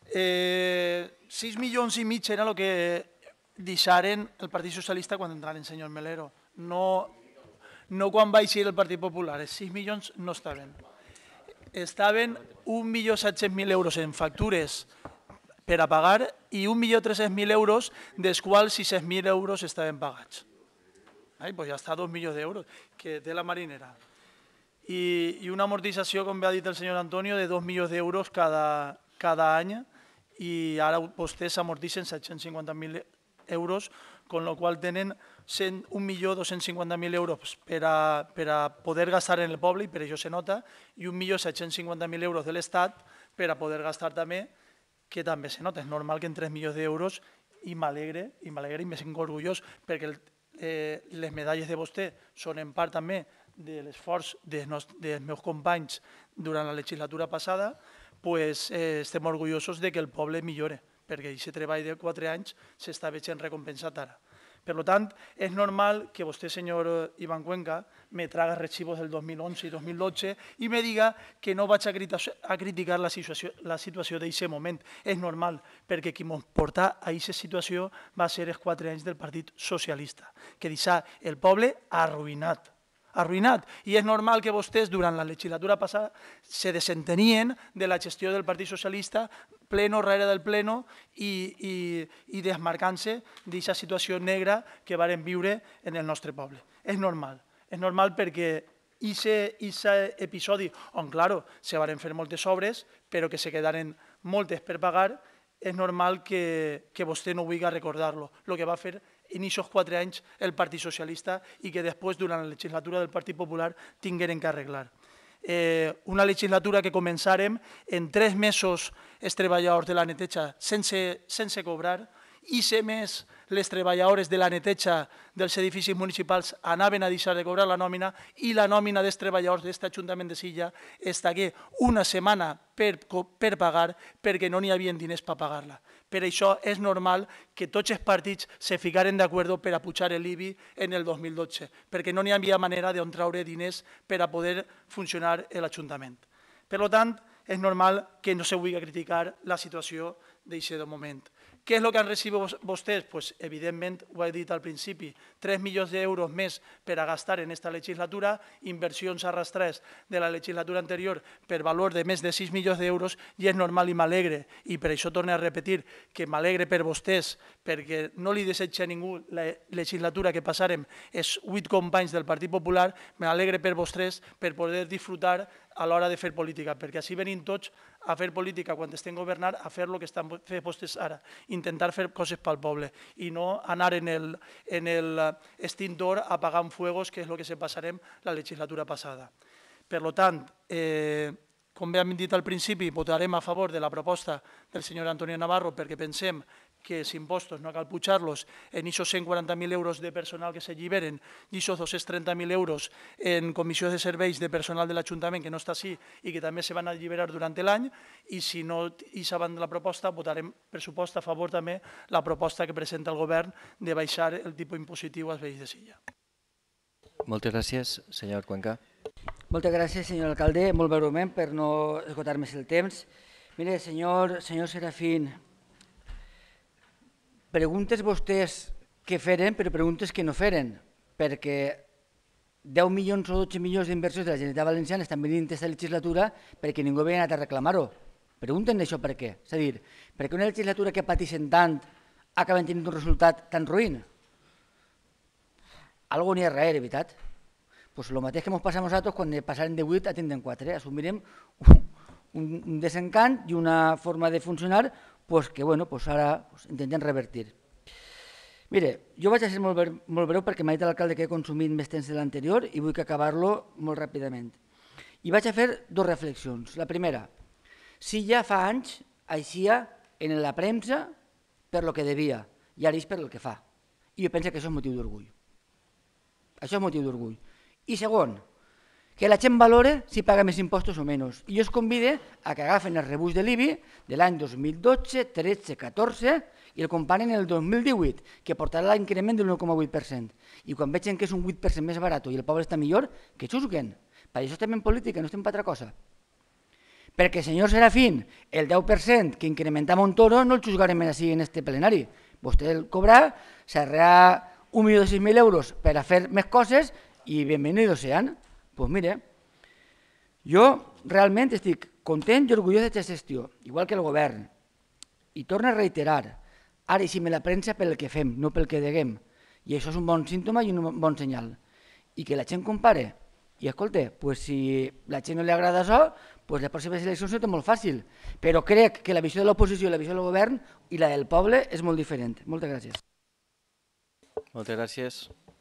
eh, sis milions i mig era el que deixaren el Partit Socialista quan entraren el senyor Melero. No, no quan va eixir el Partit Popular, els sis milions no estaven. Estaven un milió set-cents mil euros en factures per a pagar i un milió tres-cents mil euros, dels quals sis-cents mil euros estaven pagats. Ai, doncs ja està dos milions d'euros, que té la marinera. I, i una amortització, com bé ha dit el senyor Antonio, de dos milions d'euros cada, cada any, i ara vostès amortitzen set-cents cinquanta mil euros, con lo qual tenen un milió dos-cents cinquanta mil euros per a, per a poder gastar en el poble, i per això se nota, i un milió set-cents cinquanta mil euros de l'Estat per a poder gastar també, que també se nota. És normal que en tres milions d'euros, i m'alegre, i m'alegre i me sento orgullós, perquè el, eh, les medalles de vostè són en part també de l'esforç dels meus companys durant la legislatura passada, pues, eh, estem orgullosos de que el poble millore, perquè aquest treball de quatre anys s'està veient recompensat ara. Per tant, és normal que vostè, senyor Iván Cuenca, me traga archivos del dos mil onze i dos mil dotze i me diga que no vaig a criticar la situació, la situació d'aquest moment. És normal, perquè qui ens porta a aquesta situació va ser els quatre anys del Partit Socialista, que deixà el poble arruïnat. arruïnat. I és normal que vostès, durant la legislatura passada, se desentenien de la gestió del Partit Socialista, pleno rere del pleno, i, i, i desmarcant-se d'aquesta situació negra que varen viure en el nostre poble. És normal. És normal perquè aquest episodi, on, claro, se varen fer moltes obres, però que se quedaren moltes per pagar, és normal que, que vostè no vulgui recordar-lo. El que va fer en aquests quatre anys el Partit Socialista i que després, durant la legislatura del Partit Popular, tingueren que arreglar. Eh, una legislatura que començàrem en tres mesos els treballadors de la neteja sense, sense cobrar, i se més les treballadores de la neteja dels edificis municipals anaven a deixar de cobrar la nòmina i la nòmina dels treballadors d'aquest Ajuntament de Silla estagué una setmana per, per pagar perquè no n'hi havia diners per pagar-la. Per això és normal que tots els partits se ficaren d'acord per a pujar l'I B I en el dos mil dotze, perquè no n'hi havia manera d'on traure diners per a poder funcionar l'Ajuntament. Per tant, és normal que no se vulgui criticar la situació d'aquest moment. Què és el que han rebut vostès? Pues, evidentment, ho he dit al principi, tres milions d'euros més per a gastar en aquesta legislatura, inversions arrastrades de la legislatura anterior per valor de més de sis milions d'euros, i és normal i m'alegre, i per això torno a repetir que m'alegre per vostès, perquè no li desitja a ningú la legislatura que passarem, és vuit companys del Partit Popular, m'alegre per vostès per poder disfrutar a l'hora de fer política, perquè així venim tots a fer política quan estem governant, a fer el que estan fent vostès ara, intentar fer coses pel poble i no anar en l'extintor apagant fuegos, que és el que se passarem la legislatura passada. Per tant, com bé hem dit al principi, votarem a favor de la proposta del senyor Antonio Navarro perquè pensem que els impostos no cal pujar-los en aquests cent quaranta mil euros de personal que s'alliberen i aquests dos-cents trenta mil euros en comissió de serveis de personal de l'Ajuntament que no està així i que també se van alliberar durant l'any, i si no hi saben la proposta, votarem per supost a favor també la proposta que presenta el govern de baixar el tipus impositiu als veïns de Silla. Moltes gràcies, senyor Cuenca. Moltes gràcies, senyor alcalde. Molt breument, per no esgotar més el temps. Mire, senyor Serafín, preguntes vostès què feren, però preguntes que no feren, perquè deu milions o dotze milions d'inversions de la Generalitat Valenciana estan venint aquesta legislatura perquè ningú havia anat a reclamar-ho. Pregunten això per què. És a dir, per què una legislatura que pateixen tant acaben tenint un resultat tan ruïn? Algo n'hi ha darrere, veritat? Doncs el mateix que ens passa a nosaltres quan passarem de vuit a tindrem quatre. Assumirem un desencant i una forma de funcionar que ara intentem revertir. Mire, jo vaig a ser molt breu perquè m'ha dit l'alcalde que he consumit més temps de l'anterior i vull acabar-lo molt ràpidament. I vaig a fer dues reflexions. La primera, si ja fa anys eixia en la premsa per lo que devia i ara és per el que fa. I jo penso que això és motiu d'orgull. Això és motiu d'orgull. I segon, que la gent valore si paga més impostos o menys. I jo us convido a que agafen el rebuig de l'I B I de l'any dos mil dotze, tretze, catorze i el comparen en el dos mil divuit, que portarà l'increment del nou coma vuit per cent. I quan vegin que és un vuit per cent més barat i el poble està millor, que xusguen. Per això estem en política, no estem per altra cosa. Perquè, senyor Serafín, el deu per cent que incrementava Montoro no el xusgarem així en este plenari. Vostè el cobrar, s'arrerà un milió de sis mil euros per a fer més coses i benvenidos sean. Doncs mire, jo realment estic content i orgullós d'aquesta gestió, igual que el govern. I torno a reiterar, ara hi me la premsa pel que fem, no pel que deguem. I això és un bon símptoma i un bon senyal. I que la gent compare. I escolta, si la gent no li agrada això, les pròximes eleccions ho té molt fàcil. Però crec que la visió de l'oposició i la visió del govern i la del poble és molt diferent. Moltes gràcies. Moltes gràcies.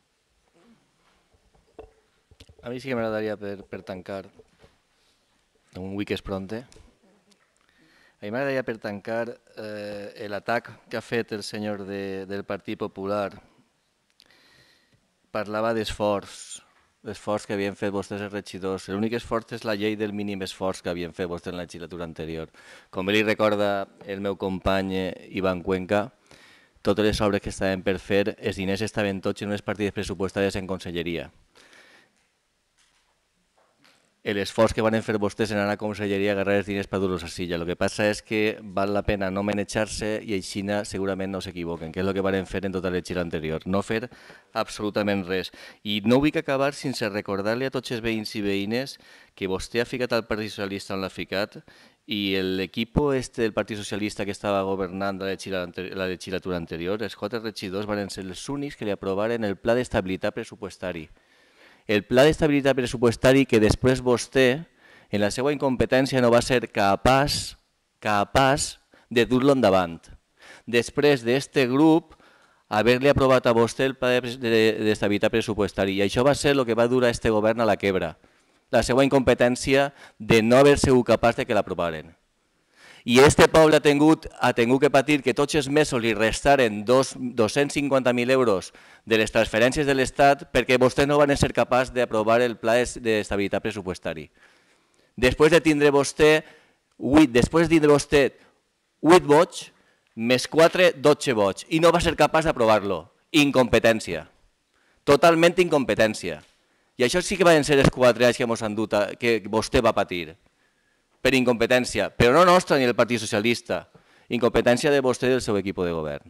A mi sí que m'agradaria per tancar, un week és pronte, a mi m'agradaria per tancar l'atac que ha fet el senyor del Partit Popular. Parlava d'esforç, l'esforç que havien fet vostès els regidors. L'únic esforç és la llei del mínim esforç que havien fet vostès en la legislatura anterior. Com bé li recorda el meu company Ivan Cuenca, totes les obres que estaven per fer, els diners estaven tots en unes partides pressupostàries en conselleria. L'esforç que van fer vostès en anar a conselleria a agarrar els diners per dur-los a Silla. El que passa és que val la pena no manejar-se i així segurament no s'equivoquen, que és el que van fer en tota la legislatura anterior, no fer absolutament res. I no vull acabar sense recordar-li a tots els veïns i veïnes que vostè ha ficat al Partit Socialista on l'ha ficat i l'equip del Partit Socialista que estava governant la legislatura anterior, els quatre regidors van ser els únics que li aprovaren el Pla d'Estabilitat Pressupostari. El pla d'estabilitat pressupostari que després vostè, en la seva incompetència, no va ser capaç, capaç de dur-lo endavant. Després d'aquest grup, haver-li aprovat a vostè el pla d'estabilitat pressupostari. I això va ser el que va dur a aquest govern a la quebra. La seva incompetència de no haver sigut capaç de que l'aprovaren. I aquest poble ha tingut que patir que tots els mesos li restaren dos-cents cinquanta mil euros de les transferències de l'Estat perquè vostès no van ser capaços d'aprovar el pla d'estabilitat pressupostari. Després de tindre vostè vuit vots, més quatre, dotze vots, i no va ser capaç d'aprovar-lo. Incompetència. Totalment incompetència. I això sí que van ser els quatre anys que ens han dut, que vostè va patir. Per incompetència, però no nostra ni el Partit Socialista. Incompetència de vostè i del seu equip de govern.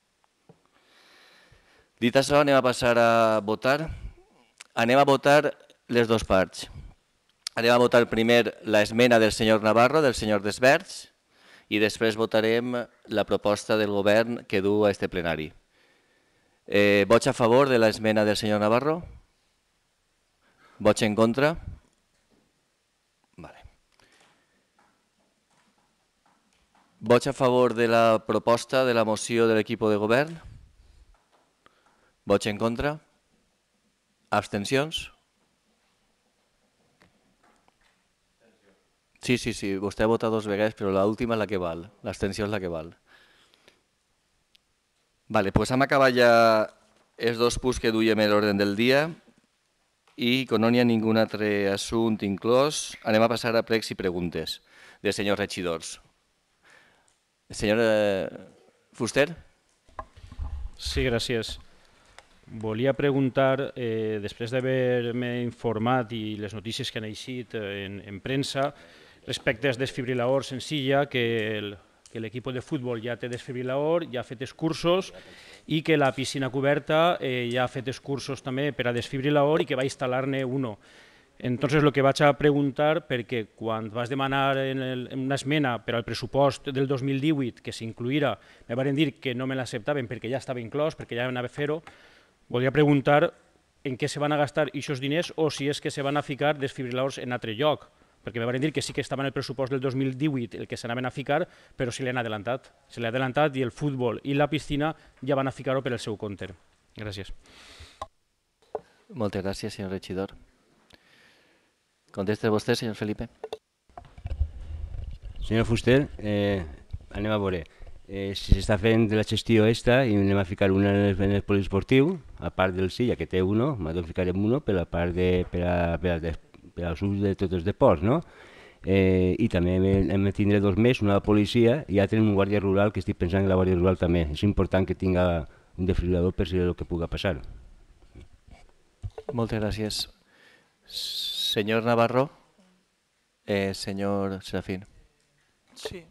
Dit això, anem a passar a votar. Anem a votar les dues parts. Anem a votar primer l'esmena del senyor Navarro, del senyor Desverts, i després votarem la proposta del govern que du a este plenari. Eh, vots a favor de l'esmena del senyor Navarro? Vots en contra? Vale. Vots a favor de la proposta de la moció de l'equip de govern? Vots en contra? Abstencions? Sí, sí, sí, vostè ha votat dues vegades, però l'última és la que val, l'abstenció és la que val. Vale, doncs hem acabat ja els dos punts que duiem a l'ordre del dia i com no n'hi ha ningú altre assumpte inclòs, anem a passar a pregs i preguntes dels senyors regidors. Senyor Fuster? Sí, gràcies. Volia preguntar, eh, després d'haver-me informat i les notícies que han eixit en, en premsa, respecte al desfibrilador Sensilla, que l'equip de futbol ja té desfibrilador, ja ha fet els cursos i que la piscina coberta eh, ja ha fet els cursos també per a desfibrilador i que va instal·lar-ne uno. Entonces, el que vaig a preguntar, perquè quan vas demanar en, el, en una esmena per al pressupost del dos mil divuit que s'incluïra, me van dir que no me l'acceptaven perquè ja estava inclòs, perquè ja anava a fer-ho. Volia preguntar en què se van a gastar aquests diners o si és que se van a ficar desfibriladors en altre lloc, perquè me van dir que sí que estava en el pressupost del dos mil divuit el que s'anaven a ficar, però se l'han adelantat. Se l'ha adelantat i el futbol i la piscina ja van a ficar-ho per el seu compte. Gràcies. Moltes gràcies, senyor regidor. Contesta vostè, senyor Felipe. Senyor Fuster, eh, anem a veure. Eh, si s'està fent de la gestió esta i anem a ficar una en el poliesportiu, a part del sí, ja que té uno, nosaltres ficarem uno per a part de, per a, per a, per als ús de tots els deports, no? Eh, I també hem de tindre dos més, una de policia i altre un guàrdia rural, que estic pensant en la guàrdia rural també. És important que tinga un desfibrilador per si és el que pugui passar. Moltes gràcies. Senyor Navarro, eh, senyor Serafín. Sí.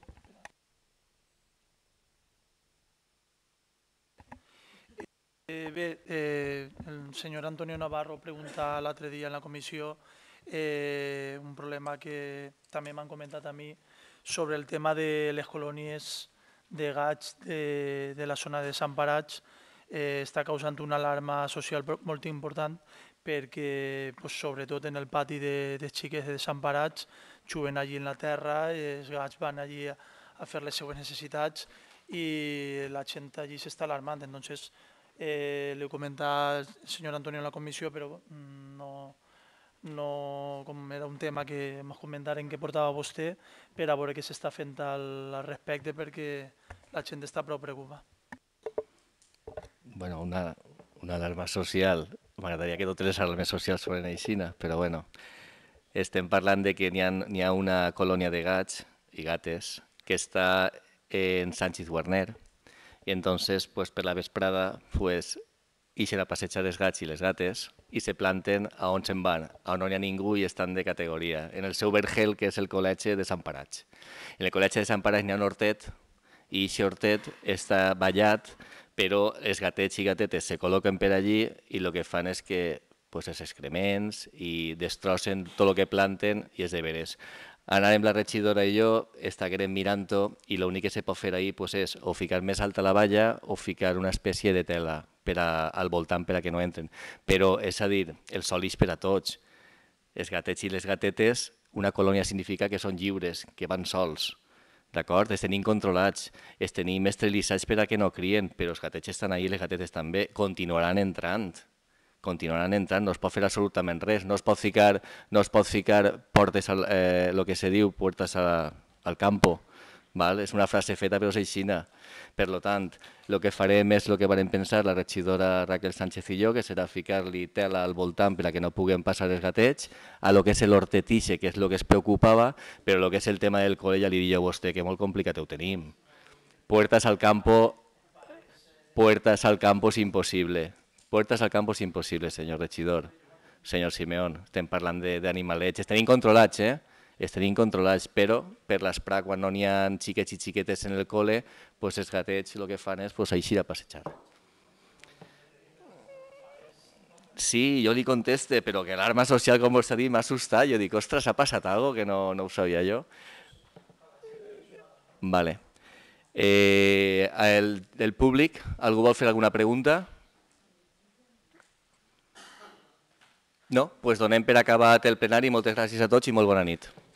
Eh, bé, eh, el senyor Antonio Navarro pregunta l'altre dia en la comissió eh, un problema que també m'han comentat a mi sobre el tema de les colònies de gats de, de la zona de Sant Parats. Eh, està causant una alarma social molt important perquè, pues, sobretot en el pati de, de xiques de Sant Parats, juguen allí en la terra, els gats van allí a, a fer les seues necessitats i la gent allí s'està alarmant. Entonces, Eh, le comenta el señor Antonio en la comisión, pero no, no com era un tema que ens comentaren que portava vostè per a veure què s'està fent al, al respecte perquè la gent està prou preocupada. Bueno, una, una alarma social. M'agradaria que totes les alarmes socials foren aixina, però bueno, estem parlant de que n'hi ha, n'hi ha una colònia de gats i gates que està en Sánchez Guarner. Y entonces, pues per la vesprada, pues, ixen a passejar els gats i les gates i se planten a on se'n van, a on no hi ha ningú i estan de categoria, en el seu vergel, que és el col·legi de Sant Parats. En el col·legi de Sant Parats n'hi ha un hortet i aquest hortet està ballat, però els gatets i gatetes se col·loquen per allí i el que fan és que pues, els excrements i destrossen tot el que planten i és de veres. Anàrem la regidora i jo, estaguérem mirant-ho i l'únic que se pot fer ahir pues, és o ficar més alta la valla o ficar una espècie de tela per a, al voltant per a que no entren. Però, és a dir, el sol és per a tots. Els gatets i les gatetes, una colònia significa que són lliures, que van sols. D'acord? Els tenim controlats, els tenim esterilitzats per a que no crien, però els gatets estan ahí i les gatetes també continuaran entrant. continuaran entrant, no es pot fer absolutament res, no es pot ficar, no es pot ficar portes, al, eh, lo que se diu, puertas a, al campo, val? És una frase feta però és aixina. Per tant, el que farem és el que vam pensar la regidora Raquel Sánchez i jo, que serà ficar-li tela al voltant per a que no puguen passar els gatets, a lo que és l'hortetixe, que és el que es preocupava, però el que és el tema del col·le ja li dic a vostè que molt complicat ho tenim. Puertas al campo, puertas al campo és impossible. Puertas al campo és impossible, senyor regidor. Senyor Simeón, estem parlant d'animalets. Els tenim controlats, eh? els tenim controlats, però per l'esprat, quan no n'hi ha xiquets i xiquetes en el col·le, els gatets el que fan és així a passejar. Sí, jo li conteste, però que l'alarma social, com vostè ha dit, m'ha assustat. Jo dic, ostres, ha passat alguna cosa que no, no ho sabia jo. Vale. Eh, el, del públic, algú vol fer alguna pregunta? No? Doncs donem per acabat el plenari. Moltes gràcies a tots i molt bona nit.